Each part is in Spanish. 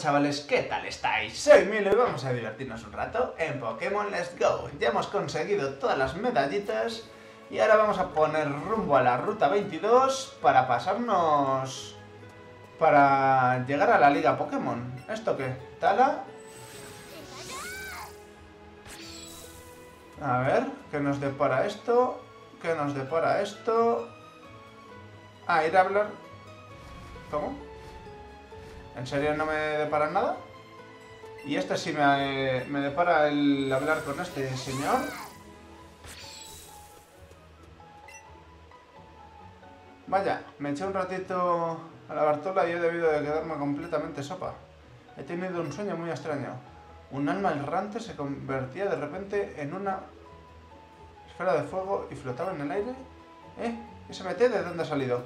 chavales, ¿qué tal estáis? Soy Milo y vamos a divertirnos un rato en Pokémon Let's Go. Ya hemos conseguido todas las medallitas y ahora vamos a poner rumbo a la ruta 22 para pasarnos... para llegar a la Liga Pokémon. ¿Esto qué? ¿Tala? A ver, ¿qué nos depara esto? ¿Qué nos depara esto? Ah, ir a hablar... ¿Cómo? ¿En serio no me depara nada? Y este sí me depara el hablar con este señor. Vaya, me eché un ratito a la Bartola y he debido de quedarme completamente sopa. He tenido un sueño muy extraño. Un alma errante se convertía de repente en una esfera de fuego y flotaba en el aire. ¿Ese MT de dónde ha salido?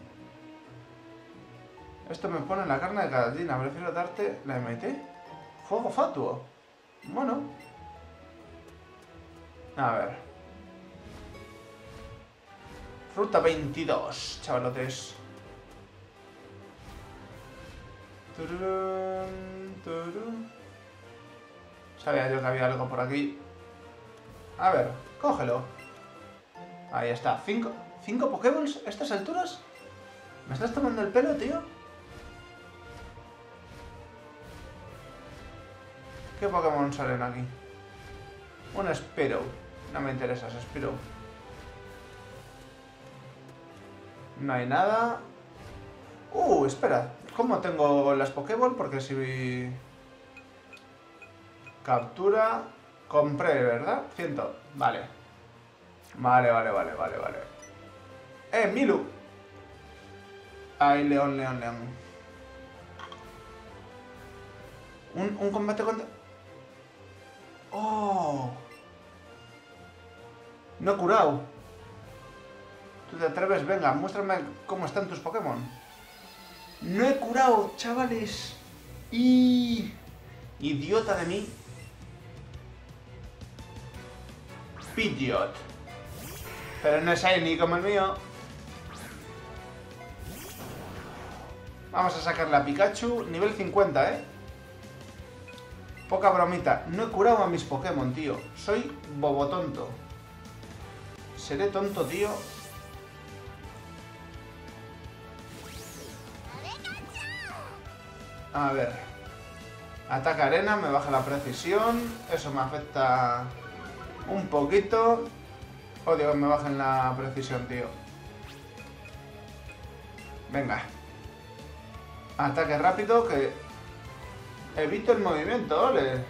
Esto me pone la carne de gallina. Prefiero darte la MT. Fuego fatuo. Bueno. A ver. Ruta 22, chavalotes. Sabía yo que había algo por aquí. A ver, cógelo. Ahí está. ¿Cinco Pokéballs a estas alturas? ¿Me estás tomando el pelo, tío? ¿Qué Pokémon salen aquí? Un Spearow. No me interesa ese Spearow. No hay nada. Espera. ¿Cómo tengo las Pokéball? Porque si... Captura... Compré, ¿verdad? 100. Vale. Vale. Milu. Ay, León. Un combate contra... ¡Oh! No he curado. ¿Tú te atreves? Venga, muéstrame cómo están tus Pokémon. No he curado, chavales. Idiota de mí. Pidgeot. Pero no es shiny como el mío. Vamos a sacarle a Pikachu. Nivel 50, ¿eh? Poca bromita. No he curado a mis Pokémon, tío. Soy bobotonto. Seré tonto, tío. A ver. Ataque arena, me baja la precisión. Eso me afecta un poquito. Odio que me bajen la precisión, tío. Venga. Ataque rápido que... evito el movimiento, ¿vale?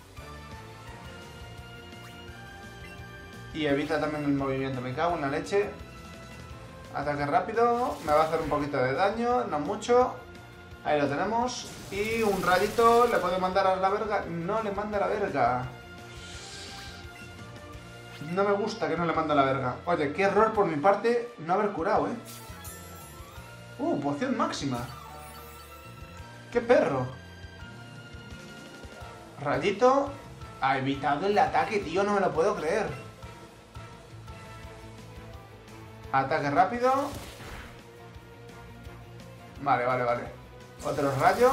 Y evita también el movimiento. Me cago en la leche. Ataque rápido. Me va a hacer un poquito de daño, no mucho. Ahí lo tenemos. Y un rayito. ¿Le puede mandar a la verga? No le manda a la verga. No me gusta que no le mande a la verga. Oye, qué error por mi parte no haber curado, ¿eh? Poción máxima. ¡Qué perro! Rayito. Ha evitado el ataque, tío. No me lo puedo creer. Ataque rápido. Vale. Otro rayo.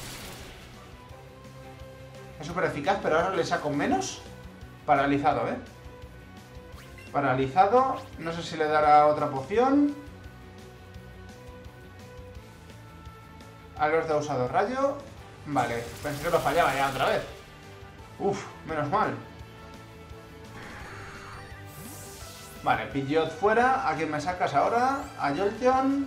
Es súper eficaz, pero ahora le saco menos. Paralizado, ¿eh? Paralizado. No sé si le dará otra poción. Alerta usado rayo. Vale, pensé que lo fallaba ya otra vez. Menos mal. Vale, Pidgeot fuera. ¿A quién me sacas ahora? A Jolteon.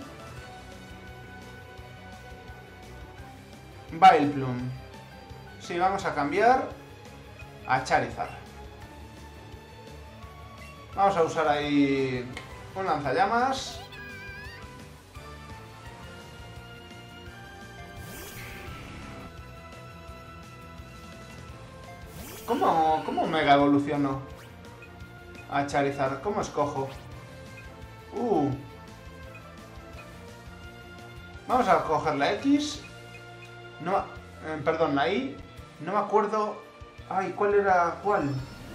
Vileplume. Sí, vamos a cambiar a Charizard. Vamos a usar ahí un lanzallamas. ¿Cómo mega evoluciono a Charizard? ¿Cómo escojo? Vamos a coger la X. No, perdón, la I. No me acuerdo. Ay, ¿cuál era cuál?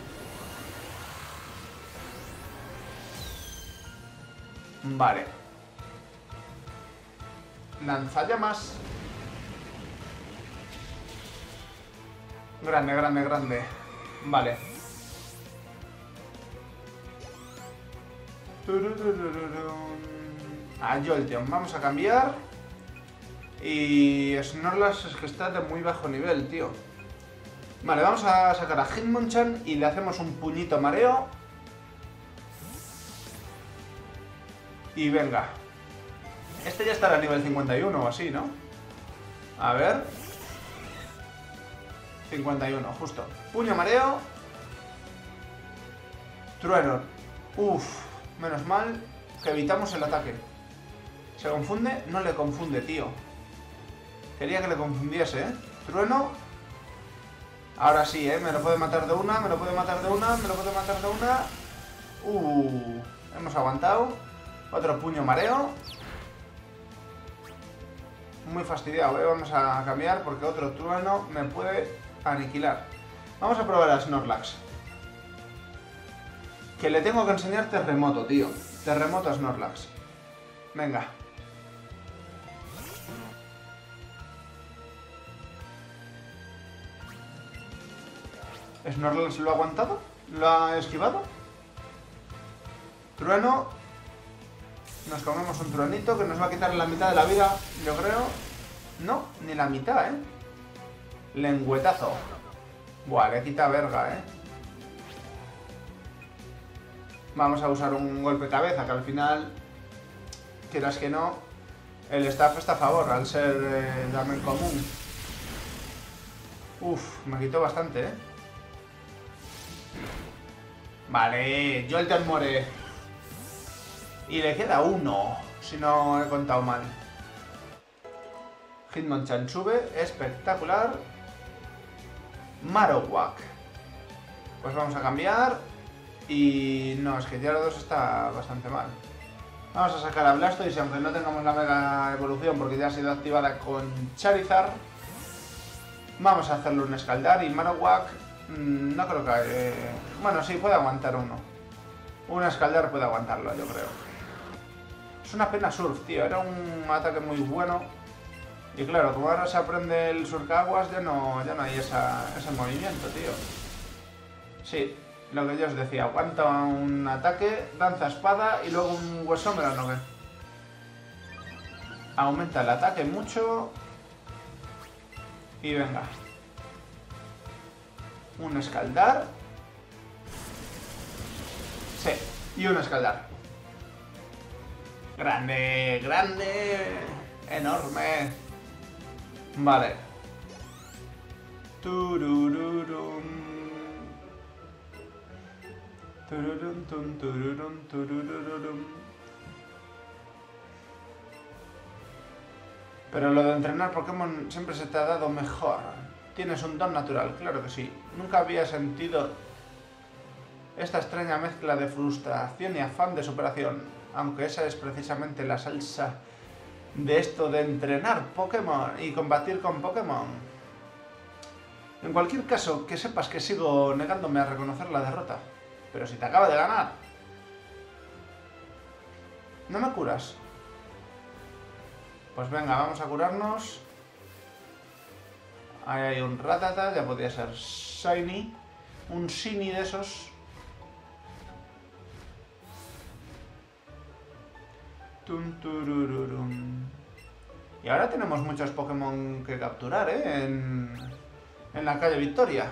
Vale. Lanzallamas. Grande, grande, grande. Vale. A Jolteon. Vamos a cambiar. Y Snorlax es que está de muy bajo nivel, tío. Vale, vamos a sacar a Hitmonchan y le hacemos un puñito mareo. Y venga. Este ya estará a nivel 51 o así, ¿no? A ver. 51, justo. Puño mareo. Trueno. Uf, menos mal que evitamos el ataque. ¿Se confunde? No le confunde, tío. Quería que le confundiese, ¿eh? Trueno. Ahora sí, ¿eh? Me lo puede matar de una, me lo puede matar de una, me lo puede matar de una. Hemos aguantado. Otro puño mareo. Muy fastidiado, ¿eh? Vamos a cambiar porque otro trueno me puede aniquilar. Vamos a probar a Snorlax. Que le tengo que enseñar terremoto, tío. Terremoto a Snorlax. Venga. ¿Snorlax lo ha aguantado? ¿Lo ha esquivado? Trueno. Nos comemos un truenito que nos va a quitar la mitad de la vida, yo creo. No, ni la mitad, ¿eh? Lengüetazo. Buah, le quita verga, ¿eh? Vamos a usar un golpe cabeza, que al final, quieras que no, el staff está a favor, al ser damen común. Uf, me quitó bastante, ¿eh? Vale, Jolteon muere. Y le queda uno, si no he contado mal. Hitmonchan sube, espectacular. Marowak. Pues vamos a cambiar. Y no, es que Gyarados está bastante mal. Vamos a sacar a Blastoise, aunque no tengamos la mega evolución porque ya ha sido activada con Charizard. Vamos a hacerle un escaldar y Marowak no creo que... bueno, sí, puede aguantar uno. Un escaldar puede aguantarlo, yo creo. Es una pena Surf, tío. Era un ataque muy bueno. Y claro, como ahora se aprende el surcaguas, ya no hay ese movimiento, tío. Sí, lo que yo os decía. Aguanta un ataque, danza espada y luego un huesómero, ¿no? Aumenta el ataque mucho. Y venga. Un escaldar. Sí, y un escaldar. Grande, grande. Enorme. Vale. Turururum. Tururum, tum, tururum, turururum. Pero lo de entrenar Pokémon siempre se te ha dado mejor. Tienes un don natural, claro que sí. Nunca había sentido esta extraña mezcla de frustración y afán de superación. Aunque esa es precisamente la salsa de esto de entrenar Pokémon y combatir con Pokémon. En cualquier caso, que sepas que sigo negándome a reconocer la derrota. Pero si te acaba de ganar. ¿No me curas? Pues venga, vamos a curarnos. Ahí hay un Rattata, ya podría ser Shiny. Un Shiny de esos. Y ahora tenemos muchos Pokémon que capturar, ¿eh? En la calle Victoria.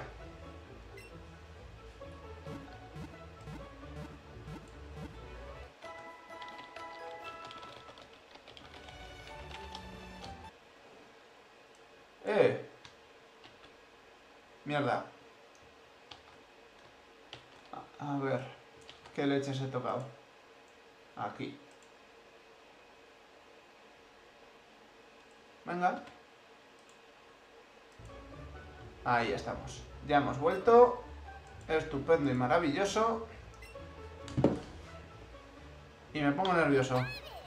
Mierda. A ver. ¿Qué leches he tocado? Aquí. Venga. Ahí estamos. Ya hemos vuelto. Estupendo y maravilloso. Y me pongo nervioso.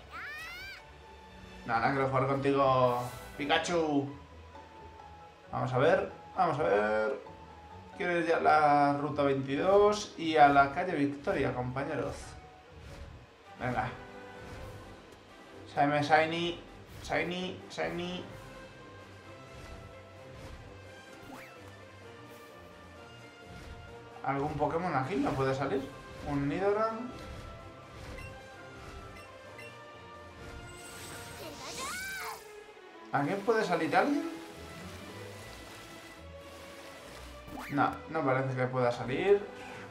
Nada, quiero jugar contigo, Pikachu. Vamos a ver, vamos a ver. Quiero ir ya a la ruta 22 y a la calle Victoria, compañeros. Venga. Shiny, Shiny, Shiny. ¿Algún Pokémon aquí no puede salir? Un Nidoran. ¿Aquí puede salir alguien? No, no parece que pueda salir.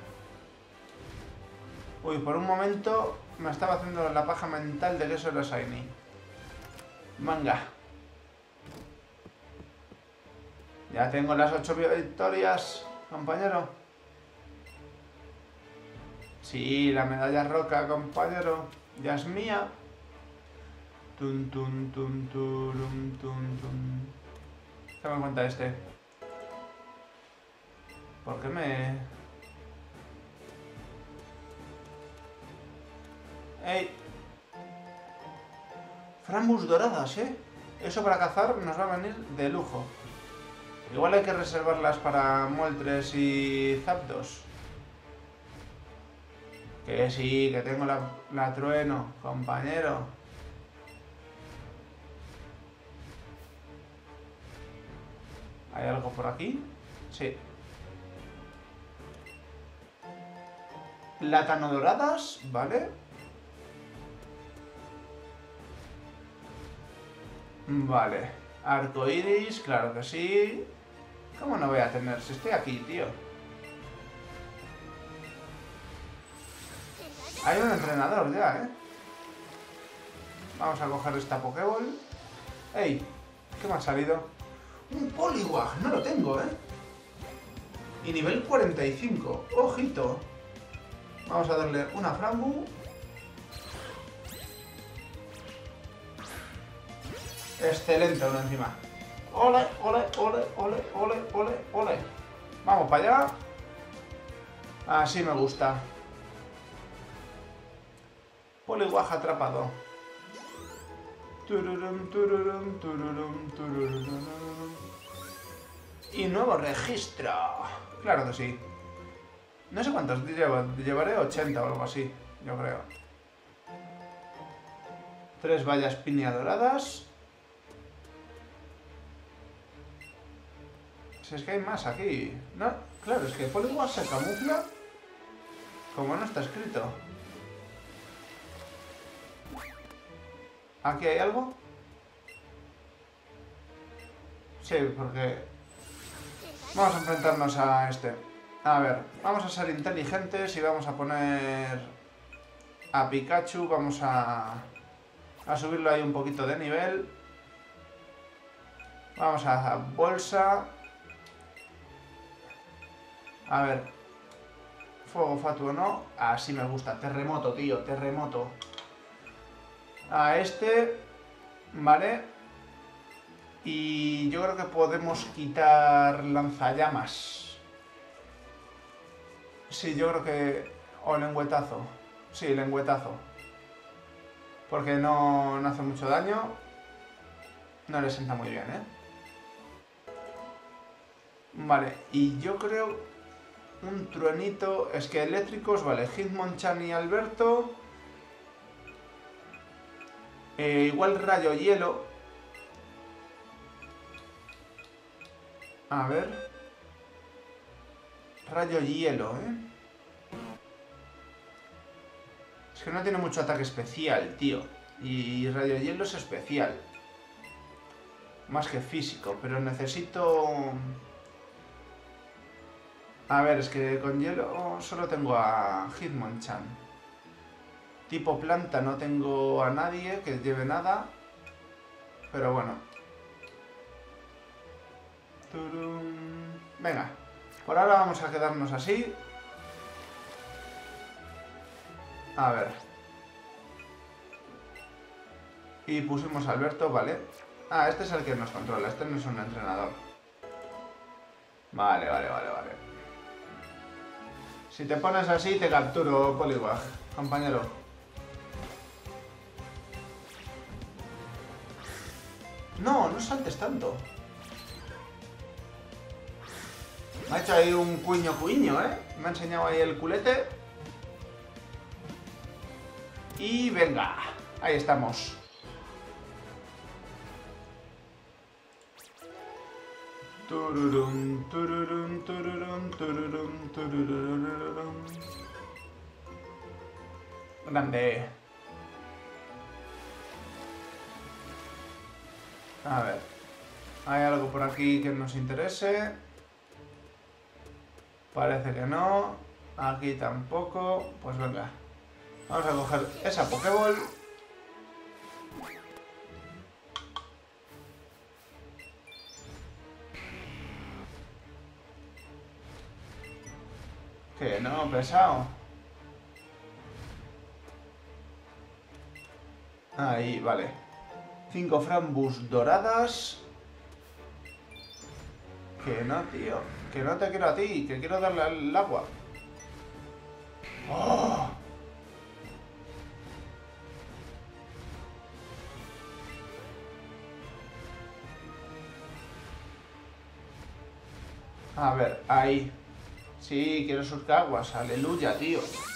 Uy, por un momento me estaba haciendo la paja mental de que eso era Shiny. Manga. Ya tengo las 8 victorias, compañero. Sí, la medalla roca, compañero. Ya es mía. Tun, tun, tun, turum, tun, tun. ¿Qué me cuenta este? ¿Por qué me...? ¡Ey! Frambus doradas, ¿eh? Eso para cazar nos va a venir de lujo. Igual hay que reservarlas para Moltres y Zapdos. Que sí, que tengo la trueno, compañero. ¿Hay algo por aquí? Sí. Látano doradas, ¿vale? Vale. Arcoiris, claro que sí. ¿Cómo no voy a tener? Si estoy aquí, tío. Hay un entrenador ya, ¿eh? Vamos a coger esta Pokéball. ¡Ey! ¿Qué me ha salido? ¡Un Poliwag! No lo tengo, ¿eh? Y nivel 45. ¡Ojito! Vamos a darle una Frambu. Excelente, uno encima. ¡Ole, ole, ole, ole, ole, ole, ole! Vamos para allá. Así me gusta. Poliwag atrapado. Tururum, tururum, tururum, tururum. Y nuevo registro. Claro que sí. No sé cuántos llevaré 80 o algo así, yo creo. 3 vallas piña doradas. Si es que hay más aquí. No, claro, es que Poliwag se camufla como no está escrito. ¿Aquí hay algo? Sí, porque... Vamos a enfrentarnos a este. A ver, vamos a ser inteligentes y vamos a poner... a Pikachu, vamos a subirlo ahí un poquito de nivel. Vamos a bolsa. A ver. Fuego fatuo no. Así me gusta. Terremoto, tío. Terremoto. A este. Vale. Y yo creo que podemos quitar lanzallamas. Sí, yo creo que... O lengüetazo. Sí, lengüetazo. Porque no hace mucho daño. No le sienta muy bien, ¿eh? Vale, y yo creo... Un truenito... Es que eléctricos, vale. Hitmonchan y Alberto. Igual rayo hielo. A ver. Rayo hielo, ¿eh? Es que no tiene mucho ataque especial, tío. Y rayo hielo es especial. Más que físico, pero necesito... A ver, es que con hielo solo tengo a Hitmonchan. Tipo planta no tengo a nadie que lleve nada. Pero bueno. Turum. Venga. Por ahora vamos a quedarnos así. A ver. Y pusimos a Alberto, vale. Ah, este es el que nos controla. Este no es un entrenador. Vale, vale, vale, vale. Si te pones así, te capturo, Poliwag, compañero. No, no saltes tanto. Me ha hecho ahí un cuiño, ¿eh? Me ha enseñado ahí el culete. Y venga, ahí estamos. Tururum, tururum, tururum, tururum, tururum. Grande. A ver. ¿Hay algo por aquí que nos interese? Parece que no. Aquí tampoco. Pues venga. Vamos a coger esa Pokéball. Que no, pesado. Ahí, vale. 5 Frambus doradas. Que no, tío. Que no te quiero a ti. Que quiero darle al agua. ¡Oh! A ver, ahí. Sí, quiero sus caguas. Aleluya, tío.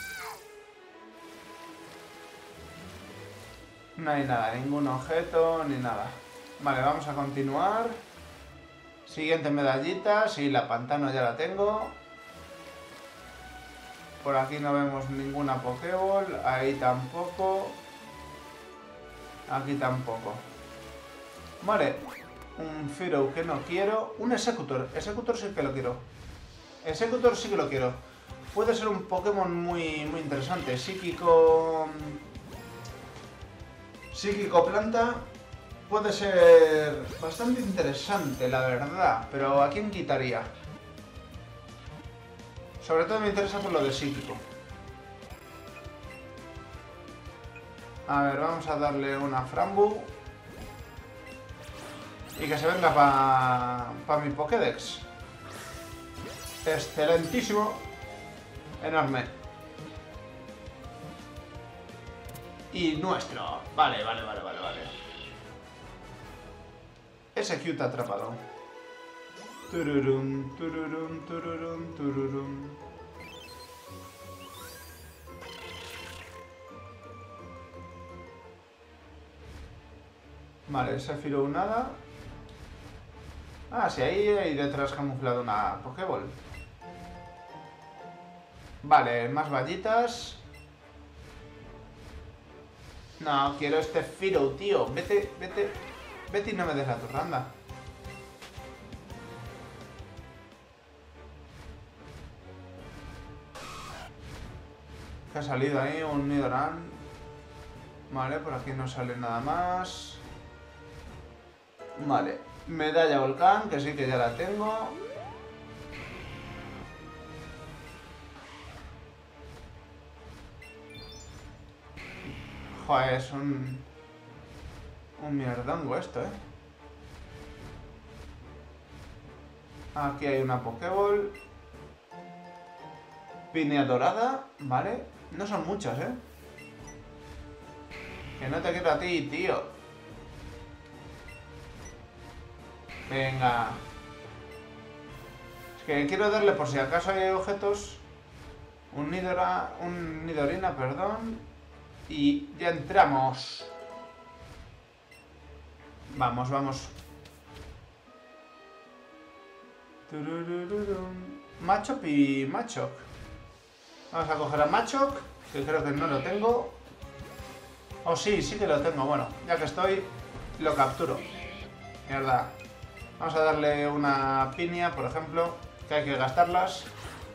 No hay nada, ningún objeto ni nada. Vale, vamos a continuar. Siguiente medallita. Sí, la pantano ya la tengo. Por aquí no vemos ninguna Pokéball. Ahí tampoco. Aquí tampoco. Vale. Un Fearow que no quiero. Un Executor. Executor sí que lo quiero. Executor sí que lo quiero. Puede ser un Pokémon muy interesante. Psíquico planta. Puede ser bastante interesante, la verdad. Pero ¿a quién quitaría? Sobre todo me interesa por lo de psíquico. A ver, vamos a darle una Frambu. Y que se venga para mi Pokédex. Excelentísimo. Enorme. Y nuestro. Vale. Execute atrapado. Tururum, tururum, tururum, tururum. Vale, Sephiroth nada. Ah, sí, ahí hay detrás camuflado una Pokéball. Vale, más vallitas. No, quiero este Fearow, tío. Vete y no me des la torranda. ¿Qué ha salido ahí? Un Nidoran. Vale, por aquí no sale nada más. Vale, medalla volcán, que sí que ya la tengo. Joder, es un mierdongo esto, ¿eh? Aquí hay una Pokéball. Pinea dorada, ¿vale? No son muchas, ¿eh? Que no te quiero a ti, tío. Venga. Es que quiero darle por si acaso hay objetos. Un Nidorina, perdón. Y ya entramos. Vamos. Machop y Machop. Vamos a coger a Machop, que creo que no lo tengo. Oh, sí que lo tengo. Bueno, ya que estoy, lo capturo. Mierda. Vamos a darle una piña, por ejemplo, que hay que gastarlas.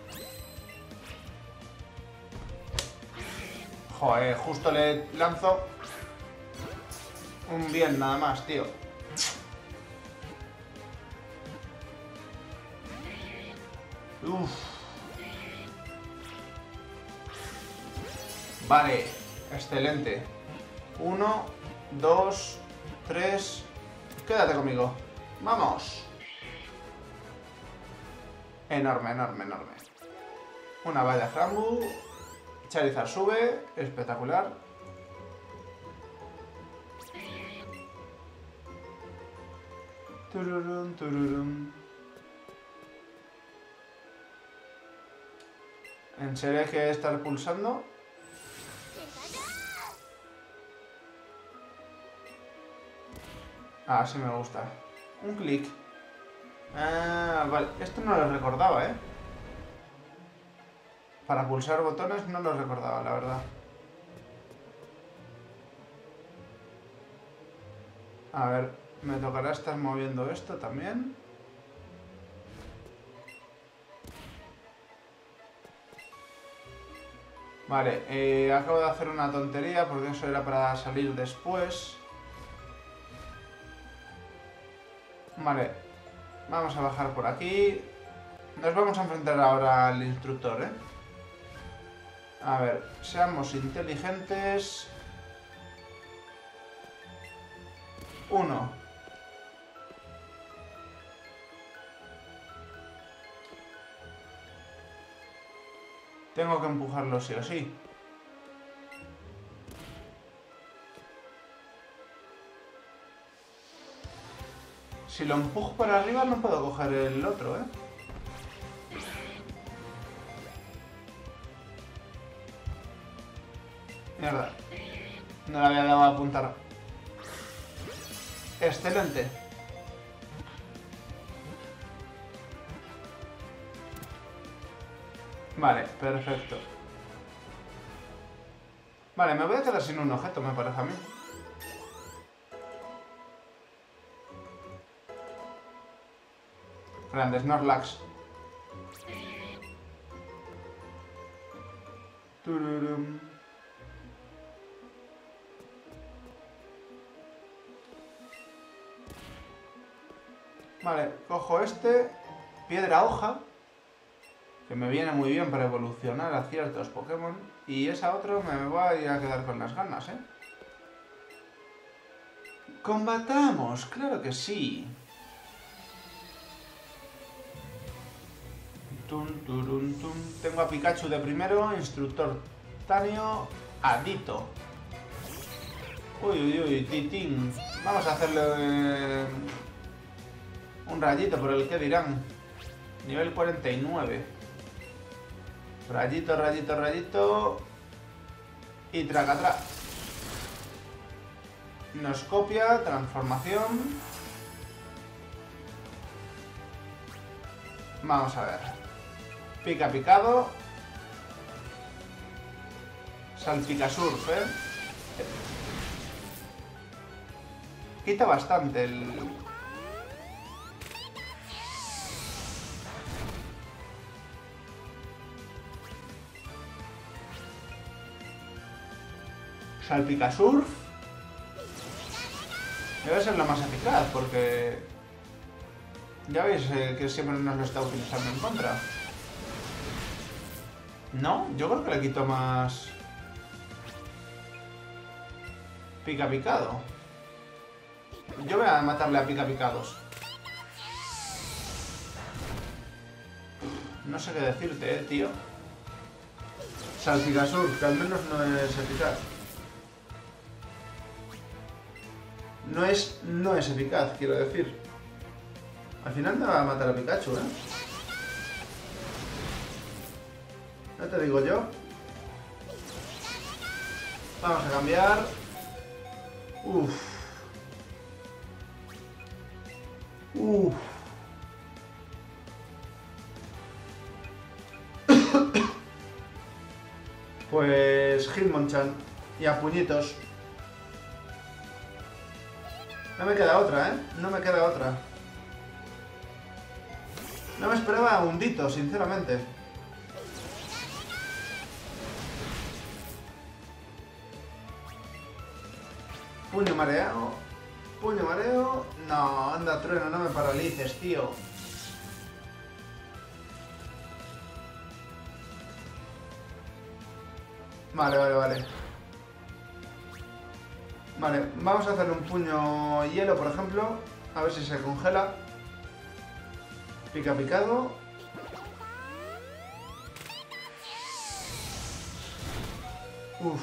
Joder, justo le lanzo un bien nada más, tío. Uff. Vale, excelente. 1, 2, 3. Quédate conmigo. ¡Vamos! Enorme. Una valla Frambu. Charizard sube. Espectacular. Tururum. ¿En serio hay que estar pulsando? Ah, sí me gusta. Un clic. Ah, vale. Esto no lo recordaba, ¿eh? Para pulsar botones no lo recordaba, la verdad. A ver, me tocará estar moviendo esto también. Vale, acabo de hacer una tontería porque eso era para salir después. Vale, vamos a bajar por aquí. Nos vamos a enfrentar ahora al instructor, ¿eh? A ver, seamos inteligentes. 1. Tengo que empujarlo sí o sí. Si lo empujo para arriba no puedo coger el otro, ¿eh? Mierda. No le había dado a apuntar. Excelente. Vale, perfecto. Vale, me voy a quedar sin un objeto, me parece a mí. Grande Snorlax. Tururum. Vale, cojo este. Piedra hoja. Que me viene muy bien para evolucionar a ciertos Pokémon. Y esa otra me voy a ir a quedar con las ganas, ¿eh? ¡Combatamos! ¡Claro que sí! Tum, turum, tum. Tengo a Pikachu de primero, instructor Tanio, Adito. Uy, uy, uy, titín. Vamos a hacerle un rayito por el que dirán. Nivel 49. Rayito, rayito, rayito. Y tracatrá. Nos copia, transformación. Vamos a ver. Pica picado. Salpicasurf, ¿eh? Quita bastante el... Salpicasurf. Debe ser lo más eficaz porque... Ya veis que siempre nos lo está utilizando en contra. No, yo creo que le quito más... Pica picado. Yo voy a matarle a pica picados. No sé qué decirte, tío. Salpicasurf, que al menos no es eficaz. No es eficaz, quiero decir. Al final me va a matar a Pikachu, ¿eh? No te digo yo. Vamos a cambiar. Uff. Uff. Pues Hitmonchan. Y a puñitos. No me queda otra, ¿eh? No me queda otra. No me esperaba a Hundito, sinceramente. Puño mareo. Puño mareo. No, anda, trueno, no me paralices, tío. Vale, vale, vale. Vale, vamos a hacer un puño hielo, por ejemplo. A ver si se congela. Pica picado. Uff.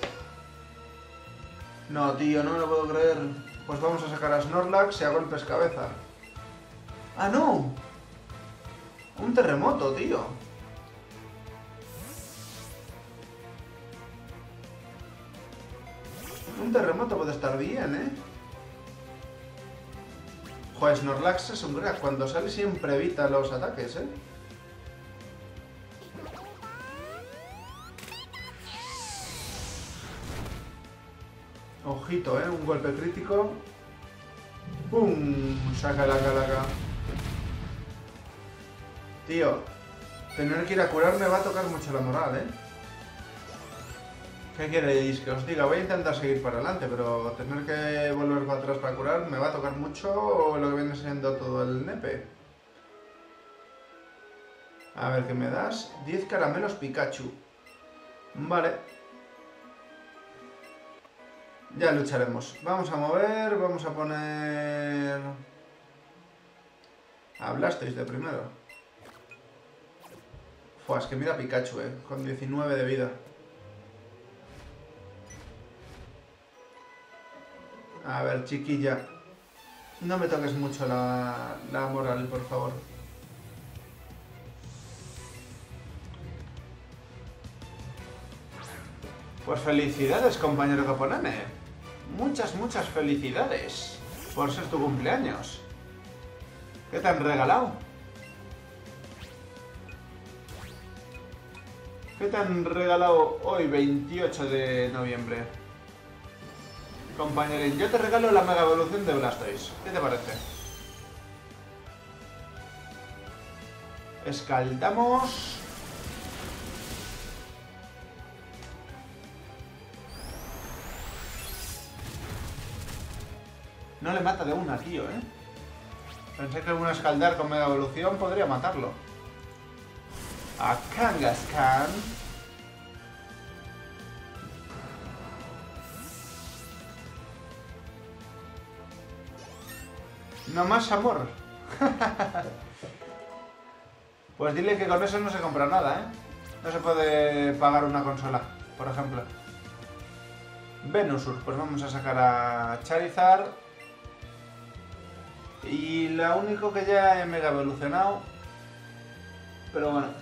No, tío, no me lo puedo creer. Pues vamos a sacar a Snorlax y a golpes cabeza. ¡Ah, no! Un terremoto, tío. Un terremoto puede estar bien, ¿eh? Joder, Snorlax es un crack. Cuando sale siempre evita los ataques, ¿eh? Ojito, ¿eh? Un golpe crítico. ¡Pum! Saca la calaca. Tío, tener que ir a curar me va a tocar mucho la moral, ¿eh? ¿Qué queréis que os diga? Voy a intentar seguir para adelante, pero tener que volver para atrás para curar me va a tocar mucho lo que viene siendo todo el nepe. A ver, ¿qué me das? 10 caramelos Pikachu. Vale. Ya lucharemos. Vamos a mover, vamos a poner... a Blastoise de primero. Fua, es que mira Pikachu, con 19 de vida. A ver, chiquilla. No me toques mucho la moral, por favor. Pues felicidades, compañero Caponane. Muchas, muchas felicidades por ser tu cumpleaños. ¿Qué te han regalado? ¿Qué te han regalado hoy, 28 de noviembre? Compañerín, yo te regalo la mega evolución de Blastoise. ¿Qué te parece? Escaldamos. No le mata de una, tío, ¿eh? Pensé que un escaldar con mega evolución podría matarlo. A Kangaskhan. No más amor. Pues dile que con eso no se compra nada, ¿eh? No se puede pagar una consola, por ejemplo. Venusaur, pues vamos a sacar a Charizard. Y la único que ya he mega evolucionado. Pero bueno.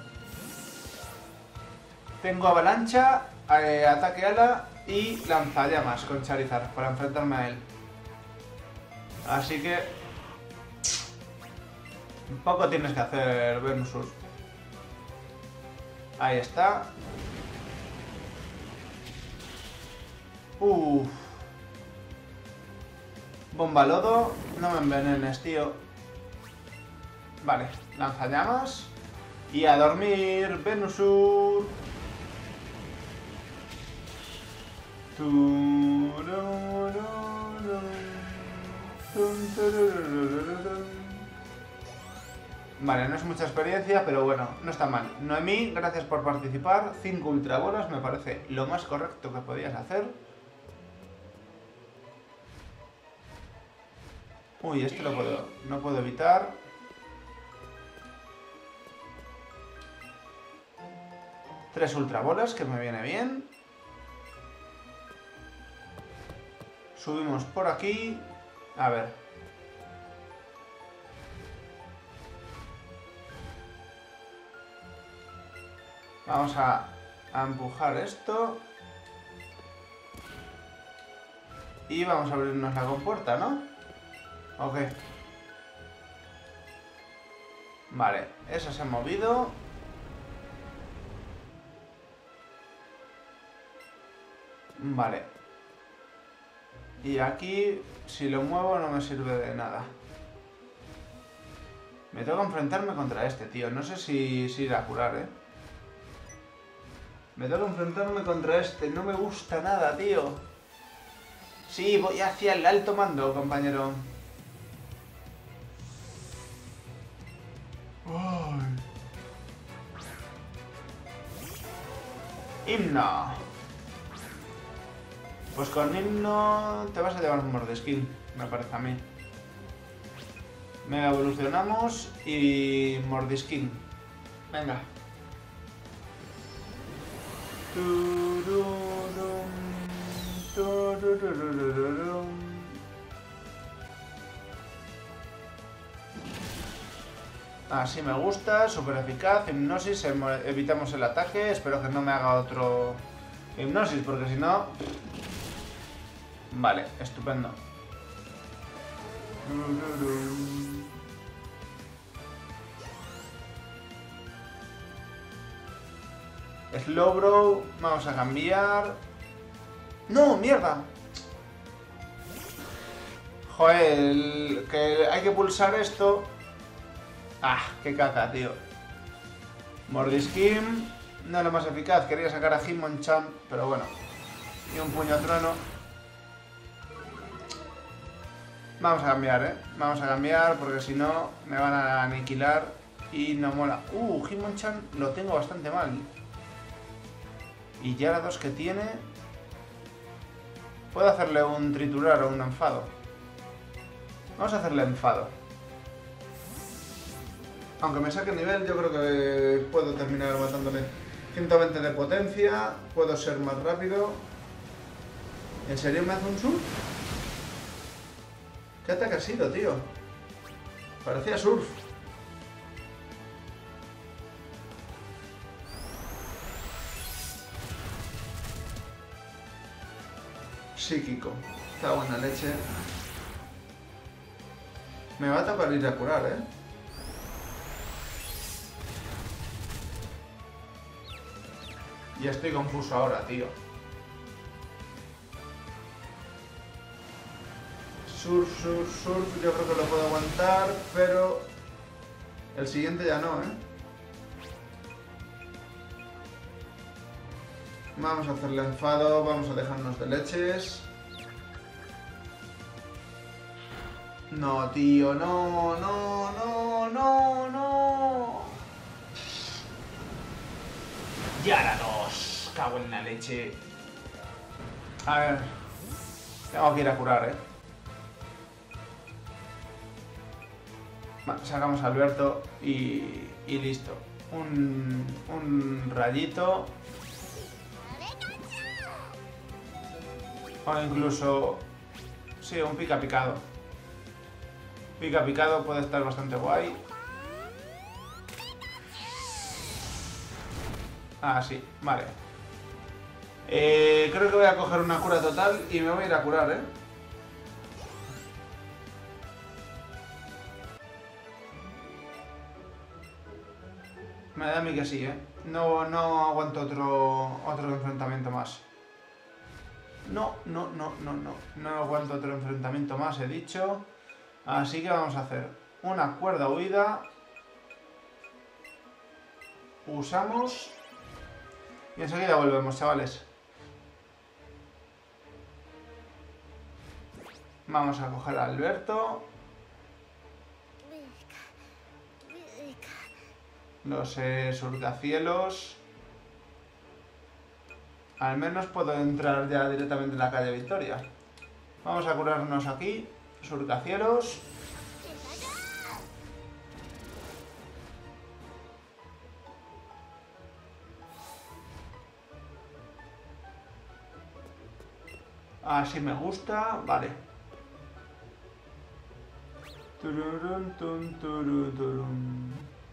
Tengo Avalancha, Ataque Ala y Lanzallamas con Charizard para enfrentarme a él. Así que... poco tienes que hacer, Venusaur. Ahí está. Uff. Bomba lodo. No me envenenes, tío. Vale, lanzallamas. Y a dormir, Venusaur. Vale, no es mucha experiencia, pero bueno, no está mal. Noemí, gracias por participar. 5 ultrabolas, me parece lo más correcto que podías hacer. Uy, este no puedo evitar. Tres ultrabolas, que me viene bien. Subimos por aquí. A ver. Vamos a empujar esto. Y vamos a abrirnos la compuerta, ¿no? Ok. Vale, eso se ha movido. Vale. Y aquí, si lo muevo, no me sirve de nada. Me tengo que enfrentarme contra este, tío. No sé si ir a curar, ¿eh? Me tengo que enfrentarme contra este. No me gusta nada, tío. Sí, voy hacia el alto mando, compañero. Ay. Himno. Pues con himno te vas a llevar un mordisquín, me parece a mí. Mega evolucionamos y mordisquín. Venga. Así me gusta, súper eficaz. Hipnosis, evitamos el ataque. Espero que no me haga otro hipnosis, porque si no... Vale, estupendo. Slowbro, vamos a cambiar. ¡No, mierda! Joder, que hay que pulsar esto. ¡Ah, qué caca, tío! Mordisquín, no es lo más eficaz. Quería sacar a Hitmonchan, pero bueno. Y un puño a trueno. Vamos a cambiar, ¿eh? Vamos a cambiar porque si no me van a aniquilar y no mola. Hitmonchan lo tengo bastante mal. Y ya la 2 que tiene... Puedo hacerle un triturar o un enfado. Vamos a hacerle enfado. Aunque me saque nivel, yo creo que puedo terminar matándole. 120 de potencia, puedo ser más rápido. ¿En serio me hace un surf? ¿Qué ataque ha sido, tío? Parecía surf. Psíquico. Está buena leche. Me va a tocar ir a curar, ¿eh? Ya estoy confuso ahora, tío. Surf, yo creo que lo puedo aguantar, pero... El siguiente ya no, ¿eh? Vamos a hacerle enfado, vamos a dejarnos de leches. No, tío, no. Ya la 2. Cago en la leche. A ver. Tengo que ir a curar, ¿eh? Sacamos a Alberto y listo. Un rayito. O incluso... Sí, un pica picado. Pica picado puede estar bastante guay. Ah, sí, vale. Creo que voy a coger una cura total y me voy a ir a curar, ¿eh? Me da a mí que sí, ¿eh? No aguanto otro enfrentamiento más. No aguanto otro enfrentamiento más, he dicho. Así que vamos a hacer una cuerda huida. Usamos. Y enseguida volvemos, chavales. Vamos a coger a Alberto. Los surcacielos. Al menos puedo entrar ya directamente en la calle Victoria. Vamos a curarnos aquí. Surcacielos. Así me gusta. Vale. Tururun, tun, tururun.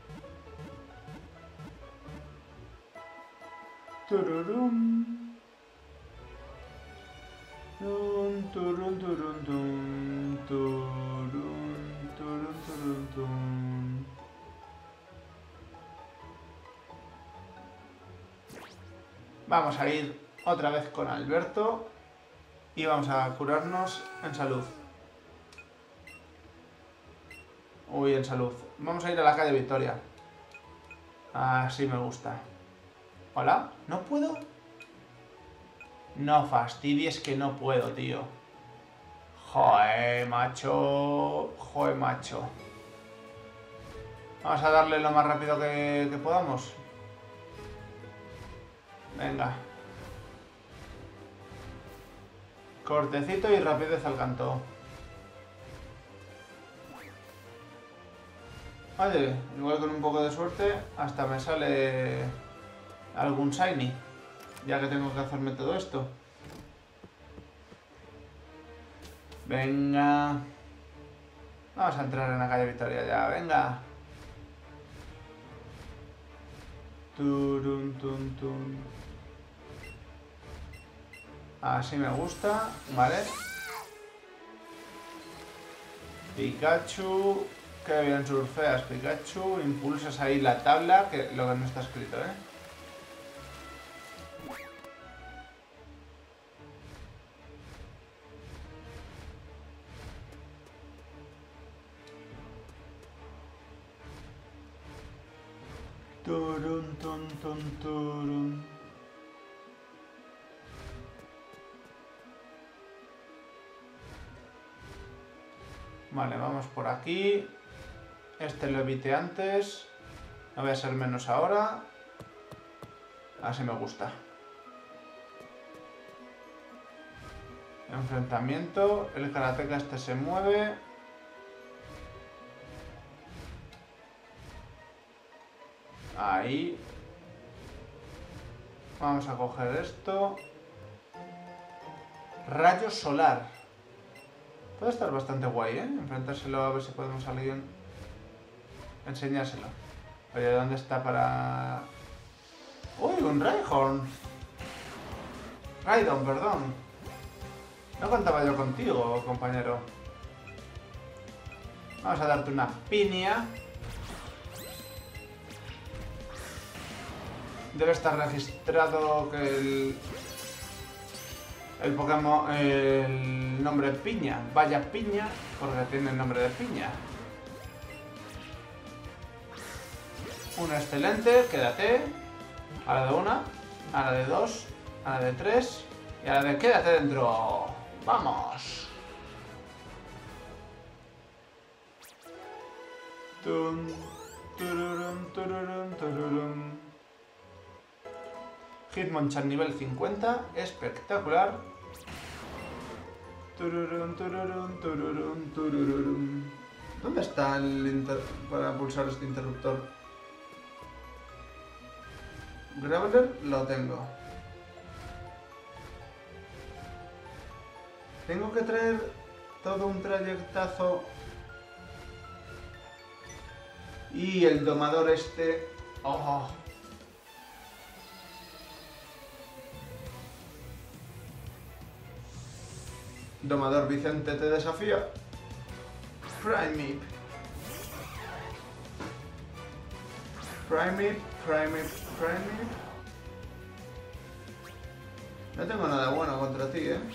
Tururum. Turun, turun, turun, turun, turun, turun, turun, turun. Vamos a ir otra vez con Alberto y vamos a curarnos en salud. Uy, en salud. Vamos a ir a la calle Victoria. Así me gusta. ¿Hola? ¿No puedo? No fastidies que no puedo, tío. Joder, macho. Joder, macho. Vamos a darle lo más rápido que podamos. Venga. Cortecito y rapidez al canto. Oye, igual con un poco de suerte hasta me sale algún shiny, ya que tengo que hacerme todo esto. Venga. Vamos a entrar en la calle Victoria ya, venga. Turun, tun, tun. Así me gusta, vale. Pikachu. Qué bien surfeas, Pikachu. Impulsas ahí la tabla, que lo que no está escrito, ¿eh? Turun, tun, tun, turun. Vale, vamos por aquí. Este lo evité antes. No voy a ser menos ahora. Así me gusta. Enfrentamiento. El karateka este se mueve. Ahí. Vamos a coger esto. Rayo solar. Puede estar bastante guay, ¿eh? Enfrentárselo a ver si podemos a alguien enseñárselo. Oye, ¿dónde está para...? ¡Uy, un Rhyhorn! Raidon, perdón. No contaba yo contigo, compañero. Vamos a darte una piña. Debe estar registrado que el Pokémon, el nombre piña, vaya piña, porque tiene el nombre de piña. Una excelente, quédate. A la de una, a la de dos, a la de tres y a la de quédate dentro. ¡Vamos! Tum, tururum, tururum, tururum. Hitmonchan nivel 50, espectacular. Tururum, tururum, tururum, tururum. ¿Dónde está para pulsar este interruptor? Graveler lo tengo. Tengo que traer todo un trayectazo. Y el domador este... ¡Oh! Domador Vicente te desafía. Primeape. Primeape, Primeape, Primeape. No tengo nada bueno contra ti, ¿eh?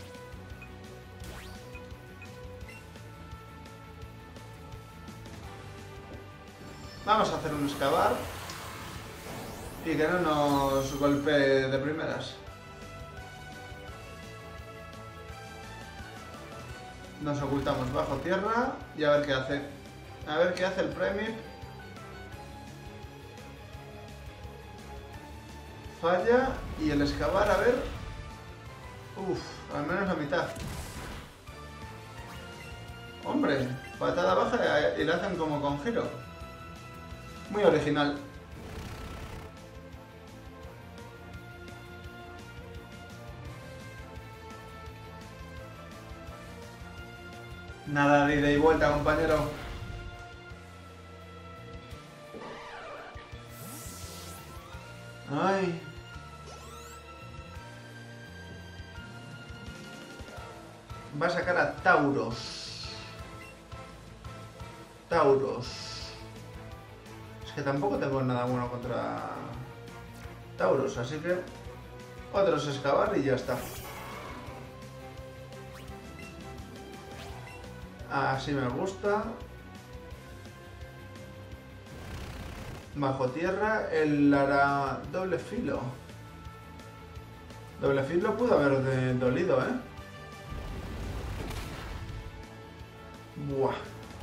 Vamos a hacer un excavar. Y que no nos golpee de primeras. Nos ocultamos bajo tierra y a ver qué hace. A ver qué hace el Primeape. Falla y el excavar, a ver. Uf, al menos la mitad. Hombre, patada baja y la hacen como con giro. Muy original. Nada de ida y vuelta, compañero. Ay. Va a sacar a Tauros. Tauros. Es que tampoco tengo nada bueno contra Tauros, así que otros excavar y ya está. Así me gusta. Bajo tierra, él hará doble filo. Doble filo pudo haber dolido, ¿eh? Buah.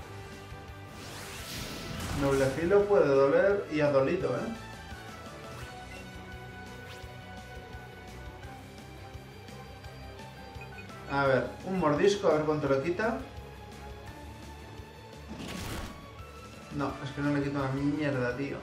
Doble filo puede doler y ha dolido, ¿eh? A ver, un mordisco, a ver cuánto le quita. No, es que no le quito una mierda, tío.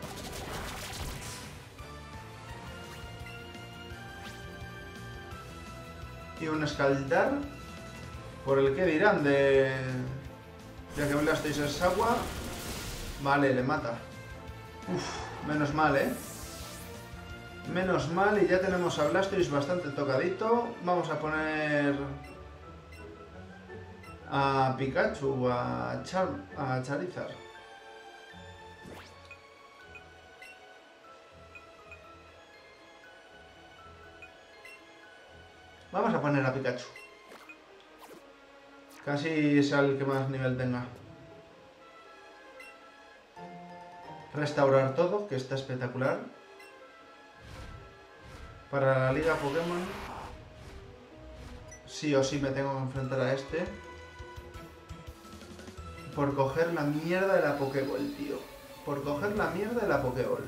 Y un escaldar. Por el que dirán de... Ya que Blastoise es agua. Vale, le mata. Uf, menos mal, ¿eh? Menos mal y ya tenemos a Blastoise bastante tocadito. Vamos a poner... a Pikachu o a Charizard. Vamos a poner a Pikachu. Casi es el que más nivel tenga. Restaurar todo, que está espectacular. Para la Liga Pokémon, sí o sí me tengo que enfrentar a este. Por coger la mierda de la Pokéball, tío. Por coger la mierda de la Pokéball.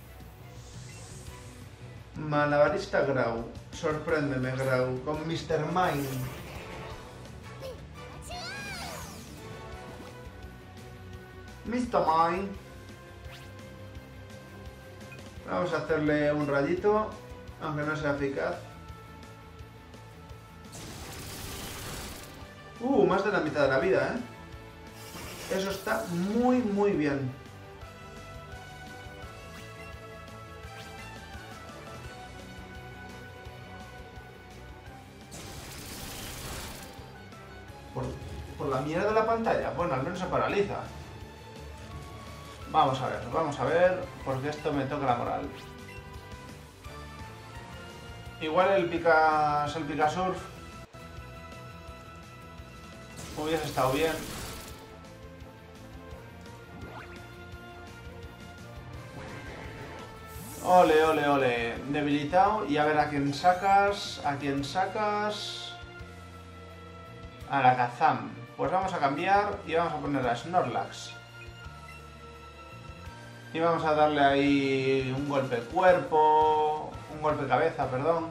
Malabarista Grau. Sorpréndeme, Grau. Con Mr. Mime. Mr. Mime. Vamos a hacerle un rayito, aunque no sea eficaz. Más de la mitad de la vida, ¿eh? Eso está muy bien. Por la mierda de la pantalla. Bueno, al menos se paraliza. Vamos a ver, porque esto me toca la moral. Igual el Picasurf hubiese estado bien. Ole, ole, ole. Debilitado. Y a ver a quién sacas. A quién sacas. A la Kazam. Pues vamos a cambiar y vamos a poner a Snorlax. Y vamos a darle ahí un golpe cuerpo, un golpe cabeza, perdón.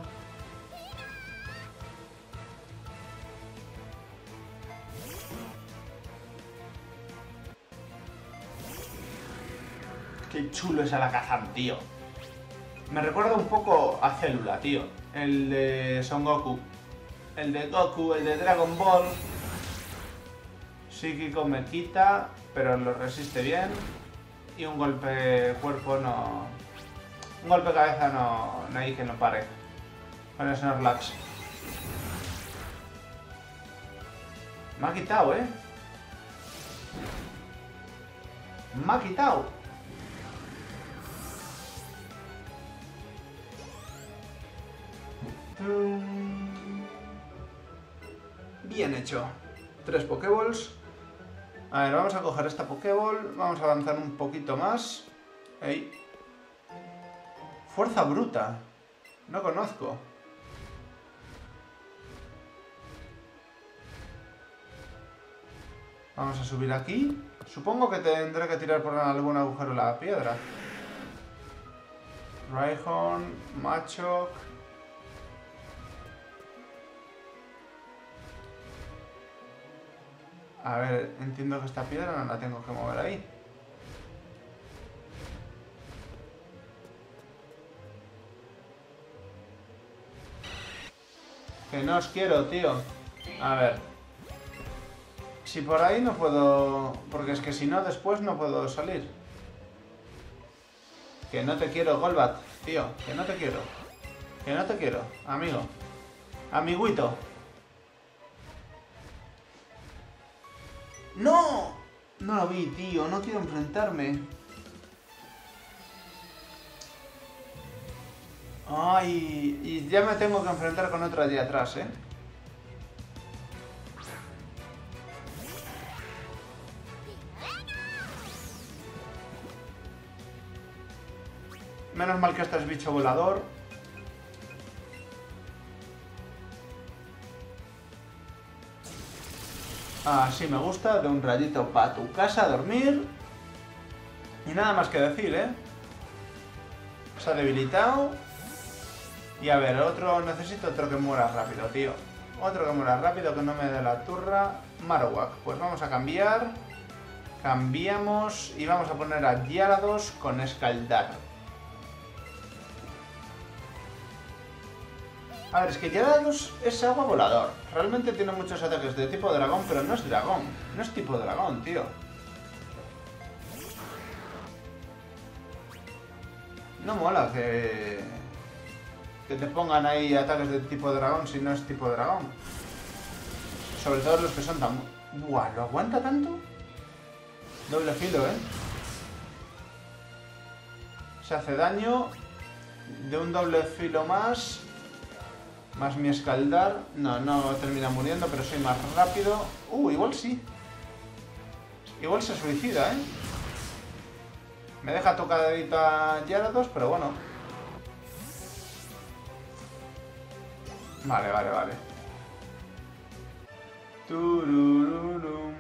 Qué chulo es Alakazam, tío. Me recuerda un poco a Célula, tío. El de Son Goku. El de Goku, el de Dragon Ball. Psíquico me quita, pero lo resiste bien. Y un golpe cuerpo no... Un golpe cabeza no hay que no pare. Con el Snorlax. Me ha quitado, ¿eh? Me ha quitado. Bien hecho. 3 Pokéballs. A ver, vamos a coger esta Pokéball, vamos a avanzar un poquito más. ¡Ey! Fuerza bruta. No conozco. Vamos a subir aquí. Supongo que tendré que tirar por algún agujero la piedra. Rhyhorn, Machoke. A ver, entiendo que esta piedra no la tengo que mover ahí. Que no os quiero, tío. A ver. Si por ahí no puedo... Porque es que si no, después no puedo salir. Que no te quiero, Golbat, tío. Que no te quiero. Que no te quiero, amigo. Amiguito. ¡No! No lo vi, tío. No quiero enfrentarme. Ay, y ya me tengo que enfrentar con otro allí atrás, ¿eh? Menos mal que este es bicho volador. Así me gusta, de un rayito para tu casa a dormir. Y nada más que decir, ¿eh? Se ha debilitado. Y a ver, necesito otro que muera rápido, tío. Otro que muera rápido, que no me dé la turra. Marowak. Pues vamos a cambiar. Cambiamos y vamos a poner a Gyarados con Escaldar. A ver, es que Gyarados es agua volador. Realmente tiene muchos ataques de tipo dragón, pero no es dragón. No es tipo dragón, tío. No mola que te pongan ahí ataques de tipo dragón si no es tipo dragón. Sobre todo los que son Buah, ¿lo aguanta tanto? Doble filo, ¿eh? Se hace daño. De un doble filo más. Más mi escaldar. No termina muriendo, pero soy más rápido. Igual sí. Igual se suicida, ¿eh? Me deja tocadita Gyarados, pero bueno. Vale. Turururum.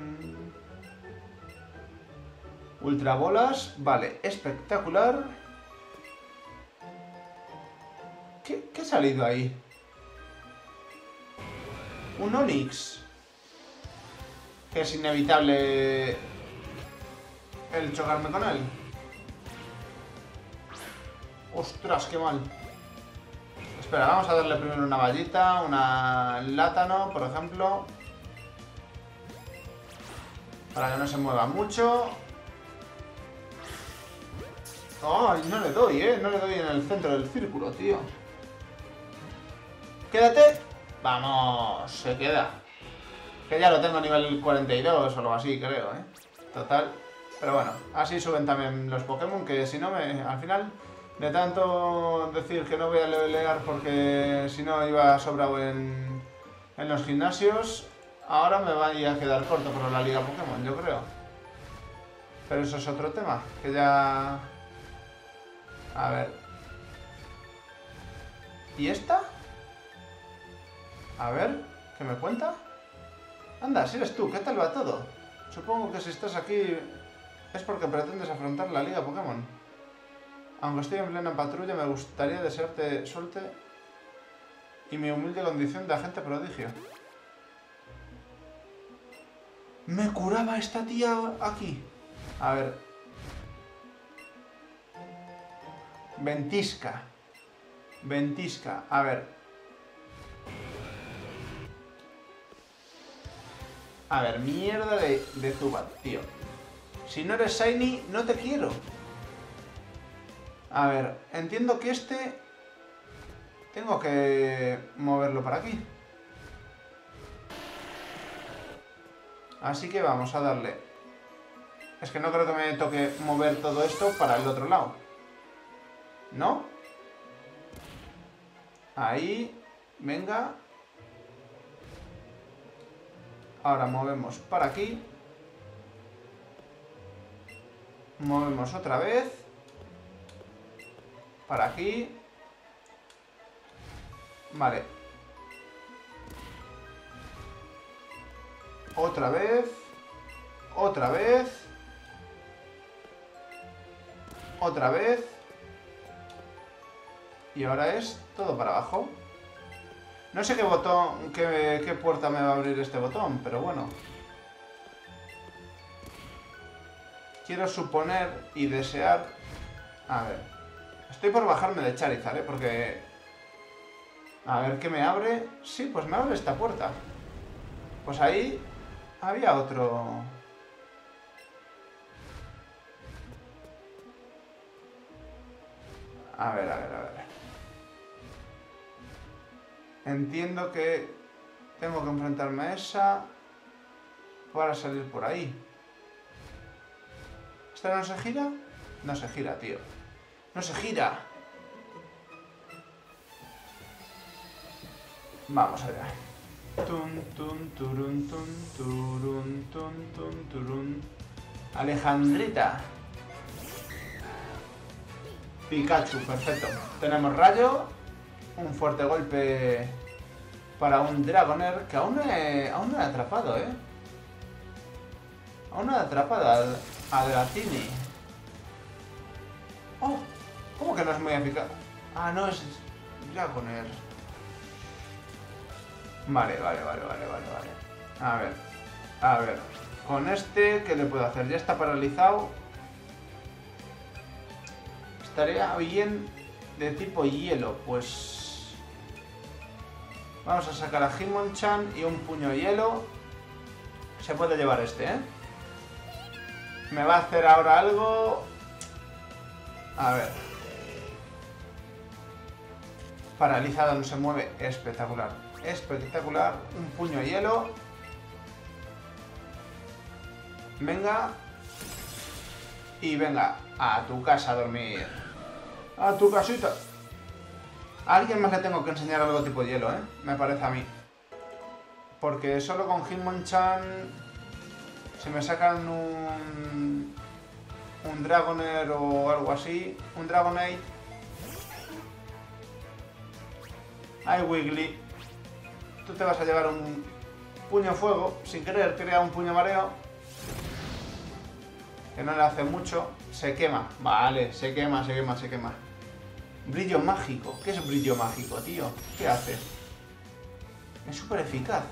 Ultra bolas. Vale, espectacular. ¿Qué ha salido ahí? Un Onix. Que es inevitable el chocarme con él. Ostras, qué mal. Espera, vamos a darle primero una vallita, una látano, por ejemplo. Para que no se mueva mucho. ¡Ay, no le doy, no le doy en el centro del círculo, tío! ¡Quédate! ¡Vamos! Se queda. Que ya lo tengo a nivel 42 o algo así, creo, Total. Pero bueno, así suben también los Pokémon, que si no al final, de tanto decir que no voy a levelear porque si no iba sobrado en los gimnasios, ahora me vaya a quedar corto por la Liga Pokémon, yo creo. Pero eso es otro tema, que ya... A ver. ¿Y esta? A ver, ¿qué me cuenta? Anda, si eres tú, ¿qué tal va todo? Supongo que si estás aquí es porque pretendes afrontar la Liga Pokémon. Aunque estoy en plena patrulla, me gustaría desearte suerte y mi humilde condición de agente prodigio. ¿Me curaba esta tía aquí? A ver. Ventisca. A ver. A ver, mierda de Zubat, tío. Si no eres Shiny, no te quiero. A ver, entiendo que tengo que moverlo para aquí. Así que vamos a darle. Es que no creo que me toque mover todo esto para el otro lado. ¿No? Ahí. Venga. Ahora movemos para aquí. Movemos otra vez. Para aquí. Vale. Otra vez. Otra vez. Otra vez. Y ahora es todo para abajo. No sé qué botón, qué puerta me va a abrir este botón, pero bueno. Quiero suponer y desear... A ver. Estoy por bajarme de Charizard, porque... A ver qué me abre. Sí, pues me abre esta puerta. Pues ahí había otro... A ver. Entiendo que tengo que enfrentarme a esa para salir por ahí. ¿Esta no se gira? No se gira, tío. ¡No se gira! Vamos allá. Tun, tun, turun, tun, turun, tun, tun, turun. Alejandrita. Pikachu, perfecto. Tenemos rayo. Un fuerte golpe para un Dragonair que aún no he atrapado, Aún no he atrapado a Dratini. ¡Oh! ¿Cómo que no es muy eficaz? Ah, no, es Dragonair. Vale. A ver. Con este, ¿qué le puedo hacer? Ya está paralizado. Estaría bien de tipo hielo, pues... Vamos a sacar a Hitmonchan y un puño de hielo. Se puede llevar este, Me va a hacer ahora algo... A ver. Paralizado, no se mueve. Espectacular. Un puño de hielo. Venga. Y venga, a tu casa a dormir. A tu casita. A alguien más le tengo que enseñar algo tipo hielo, ¿eh? Me parece a mí. Porque solo con Hitmonchan se me sacan un Dragonair o algo así. Un Dragonite. Ay, Wiggly. Tú te vas a llevar un puño fuego. Sin querer, crea un puño mareo. Que no le hace mucho. Se quema. Vale, se quema, se quema, se quema. Brillo mágico. ¿Qué es brillo mágico, tío? ¿Qué hace? Es súper eficaz.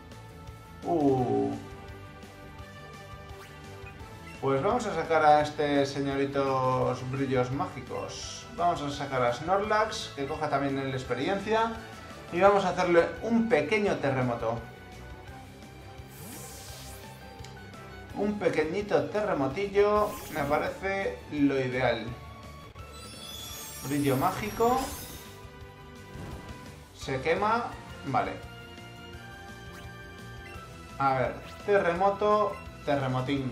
Pues vamos a sacar a este señoritos brillos mágicos. Vamos a sacar a Snorlax, que coja también la experiencia. Y vamos a hacerle un pequeño terremoto. Un pequeñito terremotillo me parece lo ideal. Brillo mágico. Se quema. Vale. A ver. Terremoto. Terremotín.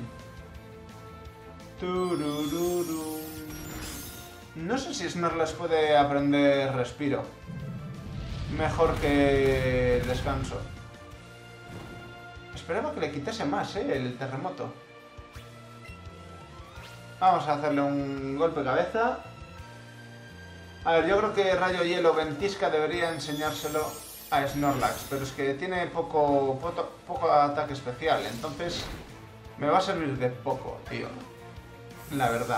Turururu. No sé si Snorlax puede aprender respiro. Mejor que descanso. Esperaba que le quitase más, el terremoto. Vamos a hacerle un golpe de cabeza. A ver, yo creo que Rayo Hielo Ventisca debería enseñárselo a Snorlax, pero es que tiene poco ataque especial, entonces me va a servir de poco, tío. La verdad.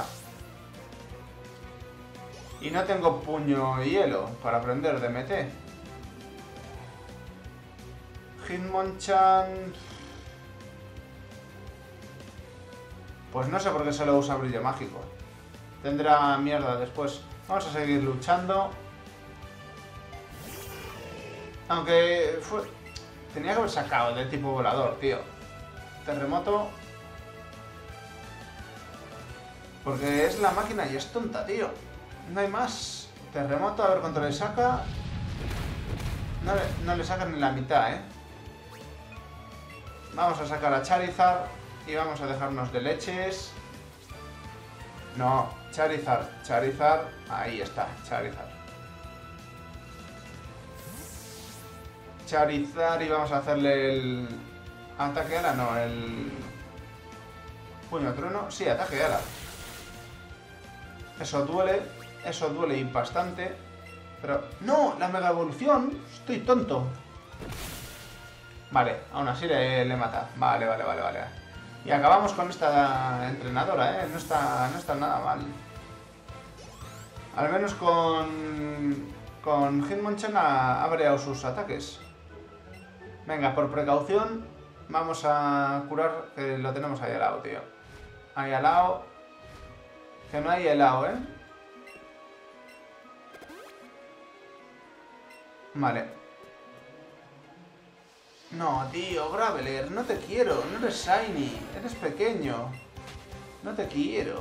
Y no tengo puño hielo para aprender de MT. Hitmonchan... Pues no sé por qué solo usa brillo mágico. Tendrá mierda después. Vamos a seguir luchando. Aunque tenía que haber sacado de tipo volador, tío. Terremoto. Porque es la máquina y es tonta, tío. No hay más. Terremoto, a ver cuánto le saca. No le saca ni la mitad, Vamos a sacar a Charizard. Y vamos a dejarnos de leches. No, Charizard. Ahí está, Charizard y vamos a hacerle el ataque ala, no, el puño trueno. Sí, ataque ala. Eso duele y bastante. Pero, ¡no! La mega evolución. Estoy tonto. Vale, aún así le mata. Vale. Y acabamos con esta entrenadora, No está nada mal. Al menos con Hitmonchan ha variado sus ataques. Venga, por precaución, vamos a curar, que lo tenemos ahí al lado, tío. Ahí al lado. Que no hay helado, Vale. No, tío, Graveler, no te quiero. No eres Shiny, eres pequeño. No te quiero.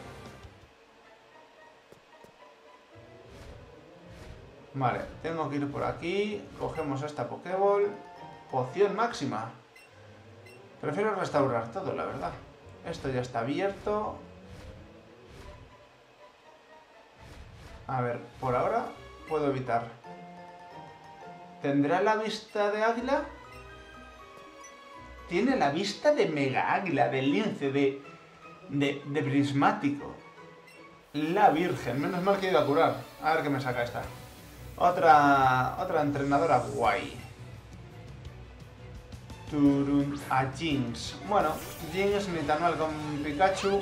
Vale, tengo que ir por aquí. Cogemos esta Pokéball. Poción máxima. Prefiero restaurar todo, la verdad. Esto ya está abierto. A ver, por ahora puedo evitar. ¿Tendrá la vista de águila? Tiene la vista de mega águila, de lince, de prismático. La virgen, menos mal que he ido a curar. A ver qué me saca esta. Otra entrenadora guay. Turun a Jinx. Bueno, Jinx ni tan mal con Pikachu.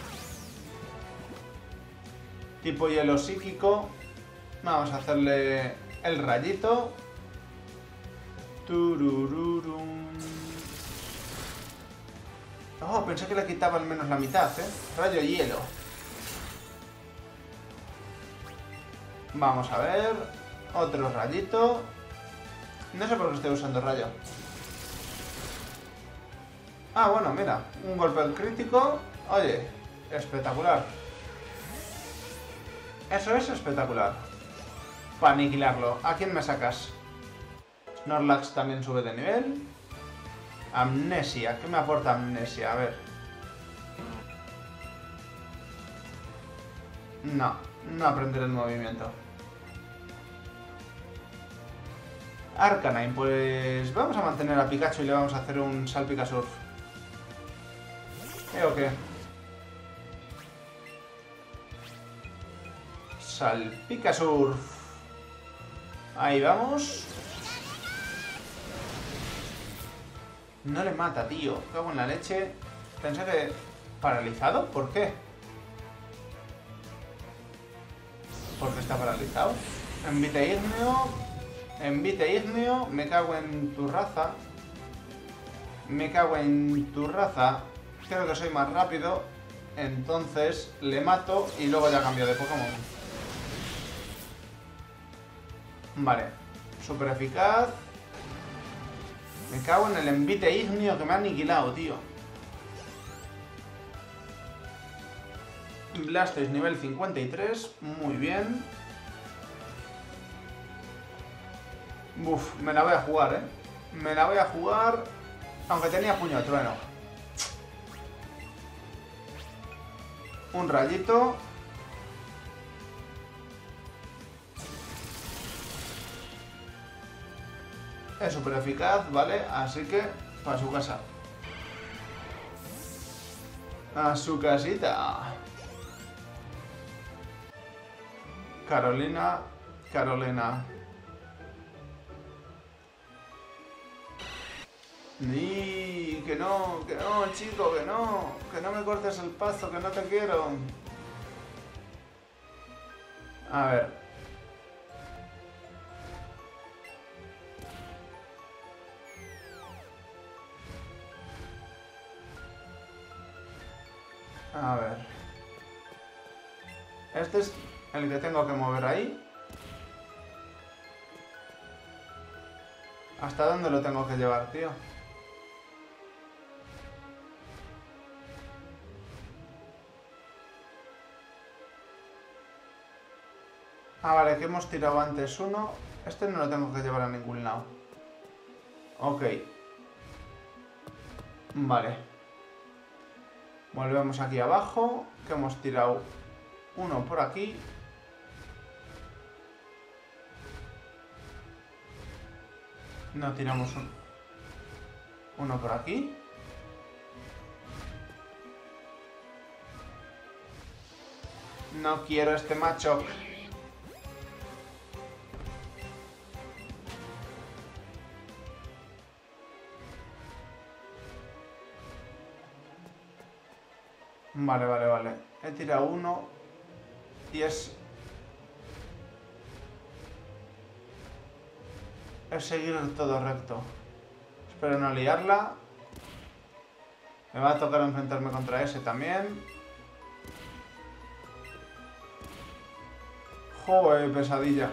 Tipo hielo psíquico. Vamos a hacerle el rayito. Turururum. Oh, pensé que le quitaba al menos la mitad, Rayo hielo. Vamos a ver. Otro rayito. No sé por qué estoy usando rayo. Ah, bueno, mira. Un golpe crítico. Oye, espectacular. Eso es espectacular. Para aniquilarlo. ¿A quién me sacas? Snorlax también sube de nivel. Amnesia. ¿Qué me aporta Amnesia? A ver. No, no aprenderé el movimiento. Arcanine, pues vamos a mantener a Pikachu y le vamos a hacer un Salpicasurf. ¿O qué? Salpicasurf. Ahí vamos. No le mata, tío. Cago en la leche. Pensé que... ¿Paralizado? ¿Por qué? Porque está paralizado. Envite ígneo. Envite ígneo. Me cago en tu raza. Me cago en tu raza. Creo que soy más rápido. Entonces le mato y luego ya cambio de Pokémon. Vale. Súper eficaz. Me cago en el envite ígneo que me ha aniquilado, tío. Blastoise nivel 53. Muy bien. Uf, me la voy a jugar, ¿eh? Me la voy a jugar. Aunque tenía puño de trueno. Un rayito. Es súper eficaz, ¿vale? Así que, para su casa. A su casita. Carolina. Ni que no, chico, que no me cortes el pasto, que no te quiero. A ver. A ver. Este es el que tengo que mover ahí. ¿Hasta dónde lo tengo que llevar, tío? Ah, vale, que hemos tirado antes uno. Este no lo tengo que llevar a ningún lado. Ok. Vale. Volvemos aquí abajo, que hemos tirado uno por aquí. No tiramos uno por aquí. No quiero este macho. Vale. He tirado uno. Y es seguir todo recto. Espero no liarla. Me va a tocar enfrentarme contra ese también. Joder, pesadilla.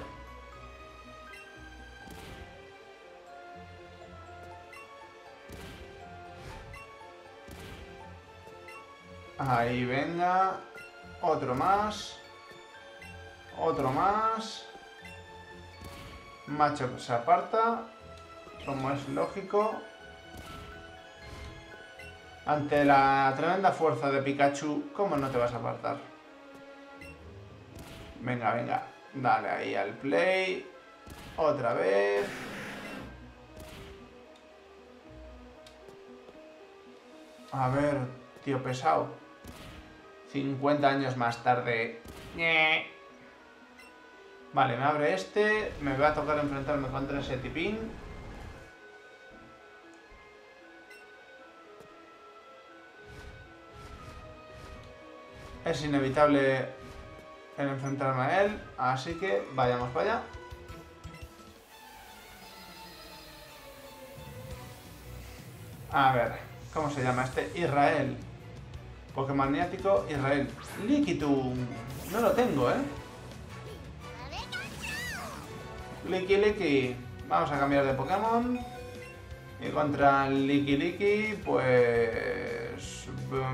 Ahí, venga. Otro más. Otro más. Macho se aparta. Como es lógico. Ante la tremenda fuerza de Pikachu, ¿cómo no te vas a apartar? Venga. Dale ahí al play. Otra vez. A ver, tío pesado. 50 años más tarde. Vale, me abre este. Me va a tocar enfrentarme contra ese tipín. Es inevitable el enfrentarme a él. Así que vayamos para allá. A ver, ¿cómo se llama este? Israel. Pokémon maniático, Israel. Liquitum. No lo tengo, ¿eh? Liki. Vamos a cambiar de Pokémon. Y contra el Liki, pues...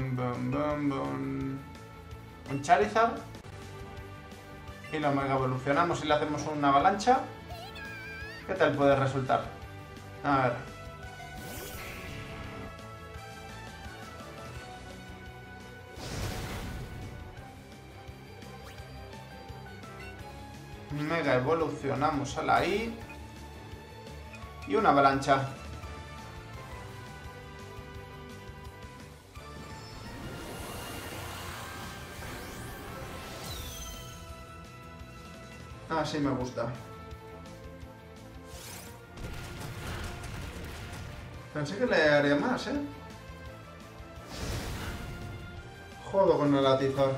un Charizard. Y lo mega evolucionamos y le hacemos una avalancha. ¿Qué tal puede resultar? A ver. Mega evolucionamos a la I. Y una avalancha. Así me gusta. Pensé que le haría más, ¿eh? Jodo con el atizar.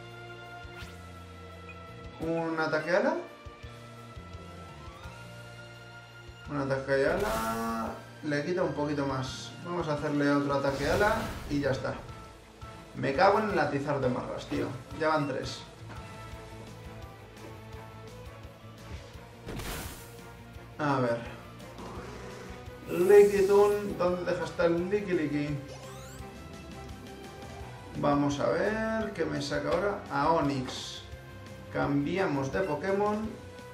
Un ataque ala. Un ataque ala. Le quita un poquito más. Vamos a hacerle otro ataque ala y ya está. Me cago en el atizar de marras, tío. Ya van 3. A ver. Liquidun, ¿dónde deja estar el Liqui? Vamos a ver qué me saca ahora. A Onix. Cambiamos de Pokémon.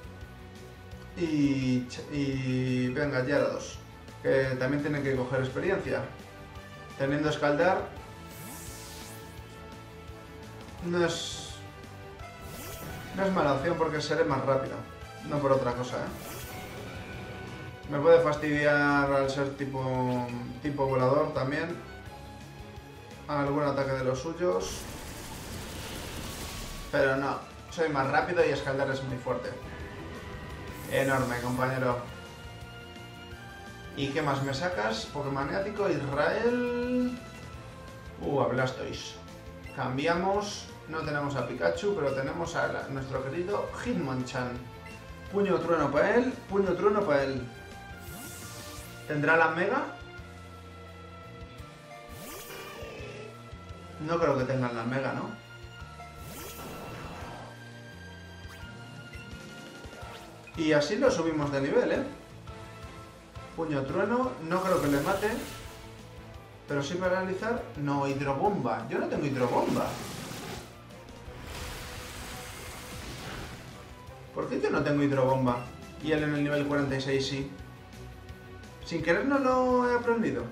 Y venga, Gyarados. Que también tiene que coger experiencia. Teniendo escaldar. No es mala opción porque seré más rápido. No por otra cosa, ¿eh? Me puede fastidiar al ser tipo volador también. Algún ataque de los suyos. Pero no, soy más rápido y escaldar es muy fuerte. Enorme, compañero. ¿Y qué más me sacas? Pokémoniático, Israel... a Blastoise. Cambiamos. No tenemos a Pikachu, pero tenemos a nuestro querido Hitmonchan. Puño trueno para él, puño trueno para él. ¿Tendrá la mega? No creo que tengan la mega, ¿no? Y así lo subimos de nivel, ¿eh? Puño trueno, no creo que le mate. Pero sí paralizar. No, hidrobomba. Yo no tengo hidrobomba. ¿Por qué yo no tengo hidrobomba? Y él en el nivel 46 sí. Sin querer no lo he aprendido.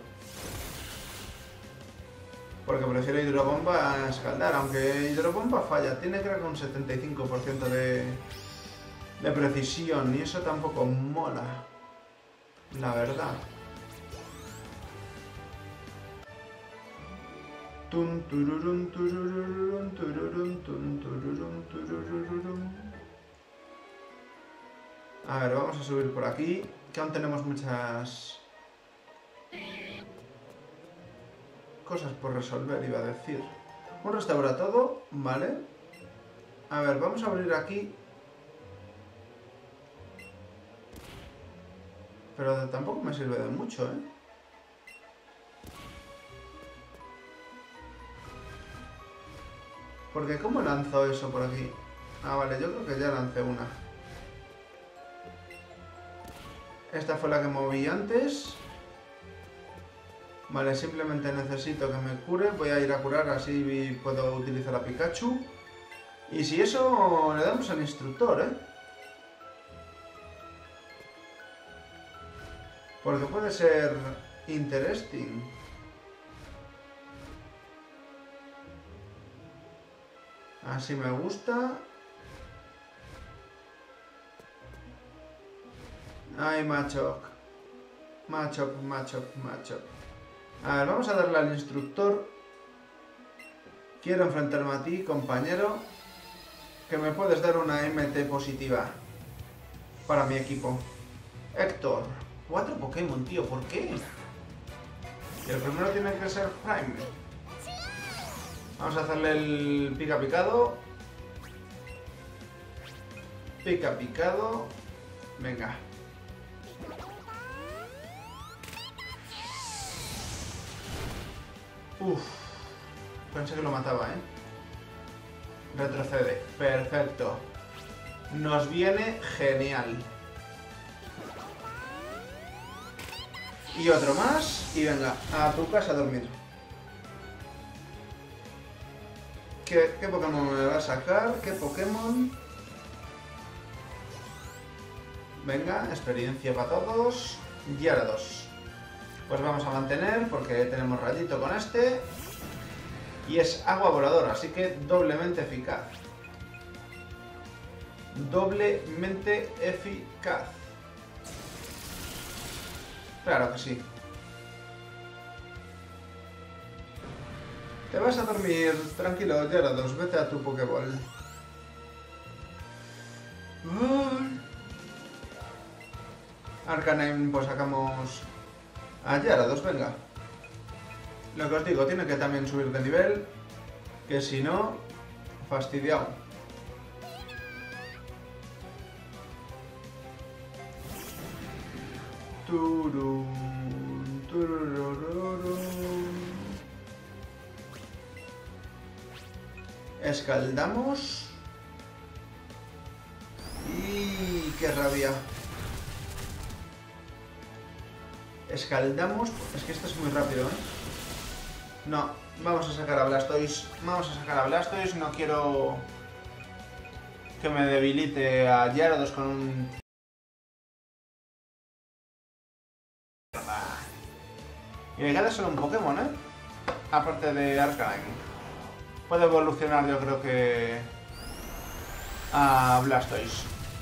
Porque prefiero hidrobomba a escaldar. Aunque hidrobomba falla. Tiene creo que un 75% de precisión. Y eso tampoco mola. La verdad. Tun, tururun, tururun, tururun, tun, tururun, tururun. A ver, vamos a subir por aquí. Que aún tenemos muchas cosas por resolver, iba a decir. Un restaura todo, vale. A ver, vamos a abrir aquí. Pero tampoco me sirve de mucho, ¿eh? Porque ¿cómo lanzo eso por aquí? Ah, vale, yo creo que ya lancé una. Esta fue la que moví antes. Vale, simplemente necesito que me cure. Voy a ir a curar, así puedo utilizar a Pikachu. Y si eso, le damos al instructor, ¿eh? Porque puede ser interesting. Así me gusta. Ay, Machop. Machop. A ver, vamos a darle al instructor. Quiero enfrentarme a ti, compañero. Que me puedes dar una MT positiva para mi equipo. Héctor. 4 Pokémon, tío, ¿por qué? Y el primero tiene que ser Prime. Vamos a hacerle el pica picado. Pica picado. Venga. Uff. Pensé que lo mataba, ¿eh? Retrocede. Perfecto. Nos viene genial. Y otro más. Y venga, a tu casa a dormir. ¿Qué Pokémon me va a sacar? ¿Qué Pokémon? Venga, experiencia para todos. Gyarados. Pues vamos a mantener porque tenemos rayito con este. Y es agua voladora, así que doblemente eficaz. doblemente eficaz. Claro que sí. Te vas a dormir, tranquilo, Gyarados, vete a tu Pokéball. Arcanine, pues sacamos a Gyarados, venga. Lo que os digo, tiene que también subir de nivel, que si no, fastidiado. Turun, tururururun. Escaldamos. Y qué rabia. Escaldamos. Es que esto es muy rápido, ¿eh? No, vamos a sacar a Blastoise. Vamos a sacar a Blastoise. No quiero que me debilite a Gyarados con un... Y me queda solo un Pokémon, ¿eh? Aparte de Arcanine. Puede evolucionar, yo creo que... a Blastoise.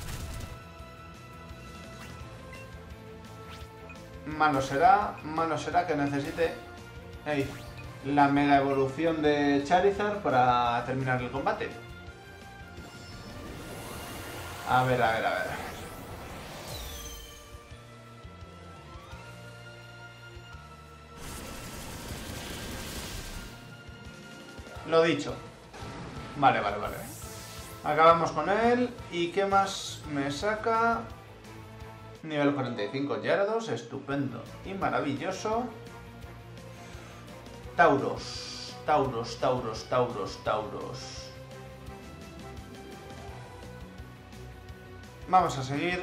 Malo será que necesite la mega evolución de Charizard para terminar el combate. A ver. Lo dicho. Vale. Acabamos con él. ¿Y qué más me saca? Nivel 45 Gyarados, estupendo y maravilloso. Tauros. Vamos a seguir.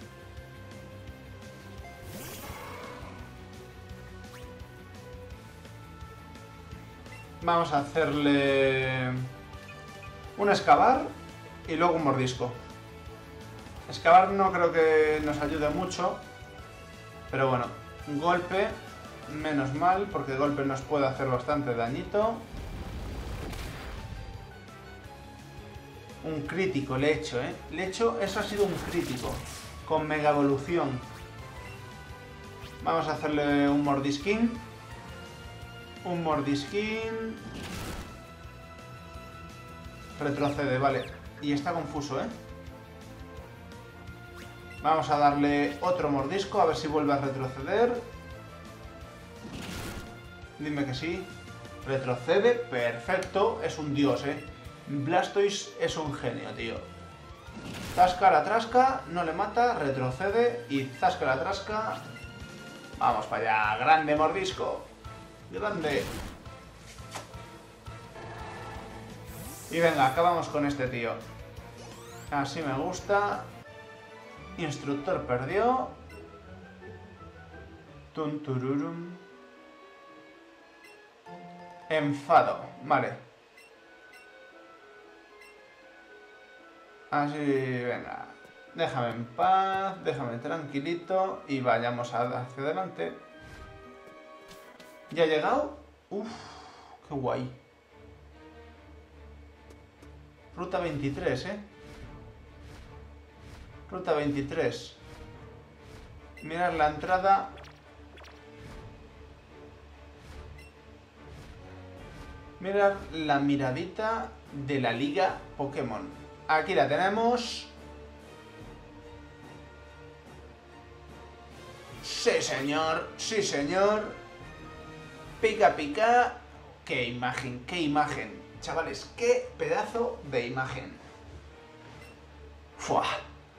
Vamos a hacerle un excavar y luego un mordisco. Excavar no creo que nos ayude mucho, pero bueno, golpe, menos mal, porque golpe nos puede hacer bastante dañito. Un crítico le he hecho, ¿eh? Le he hecho, eso ha sido un crítico, con mega evolución. Vamos a hacerle un mordisquín. Un mordisquín. Retrocede, vale. Y está confuso, ¿eh? Vamos a darle otro mordisco, a ver si vuelve a retroceder. Dime que sí. Retrocede, perfecto. Es un dios, ¿eh? Blastoise es un genio, tío. Zasca la trasca, no le mata, retrocede y zasca la trasca. Vamos para allá, grande mordisco. Grande. Y venga, acabamos con este tío. Así me gusta. Instructor perdió. Tuntururum. Enfado. Vale. Así, venga. Déjame en paz, déjame tranquilito y vayamos hacia adelante. ¿Ya ha llegado? Uf, qué guay. Ruta 23, ¿eh? Ruta 23. Mirad la entrada. Mirad la miradita de la Liga Pokémon. Aquí la tenemos. Sí, señor. Sí, señor. Pica, pica. Qué imagen, qué imagen. Chavales, qué pedazo de imagen. ¡Fua!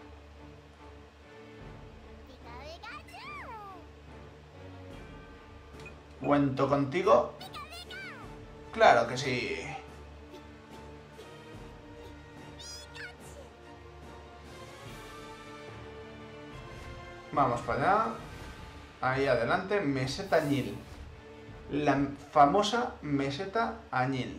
¿Cuento contigo? Claro que sí. Vamos para allá. Ahí adelante, meseta añil. La famosa meseta añil.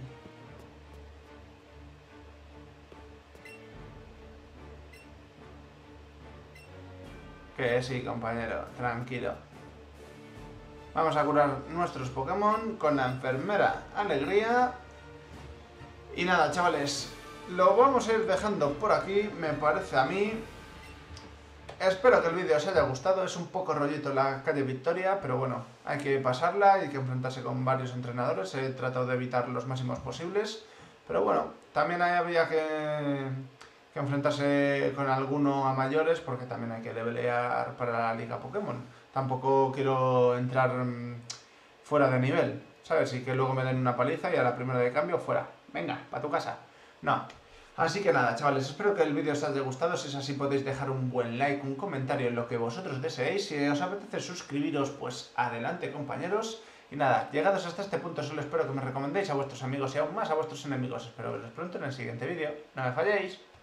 Que sí, compañero, tranquilo. Vamos a curar nuestros Pokémon con la enfermera Alegría. Y nada, chavales, lo vamos a ir dejando por aquí, me parece a mí. Espero que el vídeo os haya gustado, es un poco rollito la calle Victoria, pero bueno, hay que pasarla, hay que enfrentarse con varios entrenadores, he tratado de evitar los máximos posibles, pero bueno, también había que enfrentarse con alguno a mayores, porque también hay que levelear para la Liga Pokémon. Tampoco quiero entrar fuera de nivel, ¿sabes? Y que luego me den una paliza y a la primera de cambio fuera. Venga, para tu casa. No. Así que nada, chavales, espero que el vídeo os haya gustado. Si es así, podéis dejar un buen like, un comentario en lo que vosotros deseéis. Si os apetece suscribiros, pues adelante, compañeros. Y nada, llegados hasta este punto, solo espero que me recomendéis a vuestros amigos y aún más a vuestros enemigos. Espero veros pronto en el siguiente vídeo. No me falléis.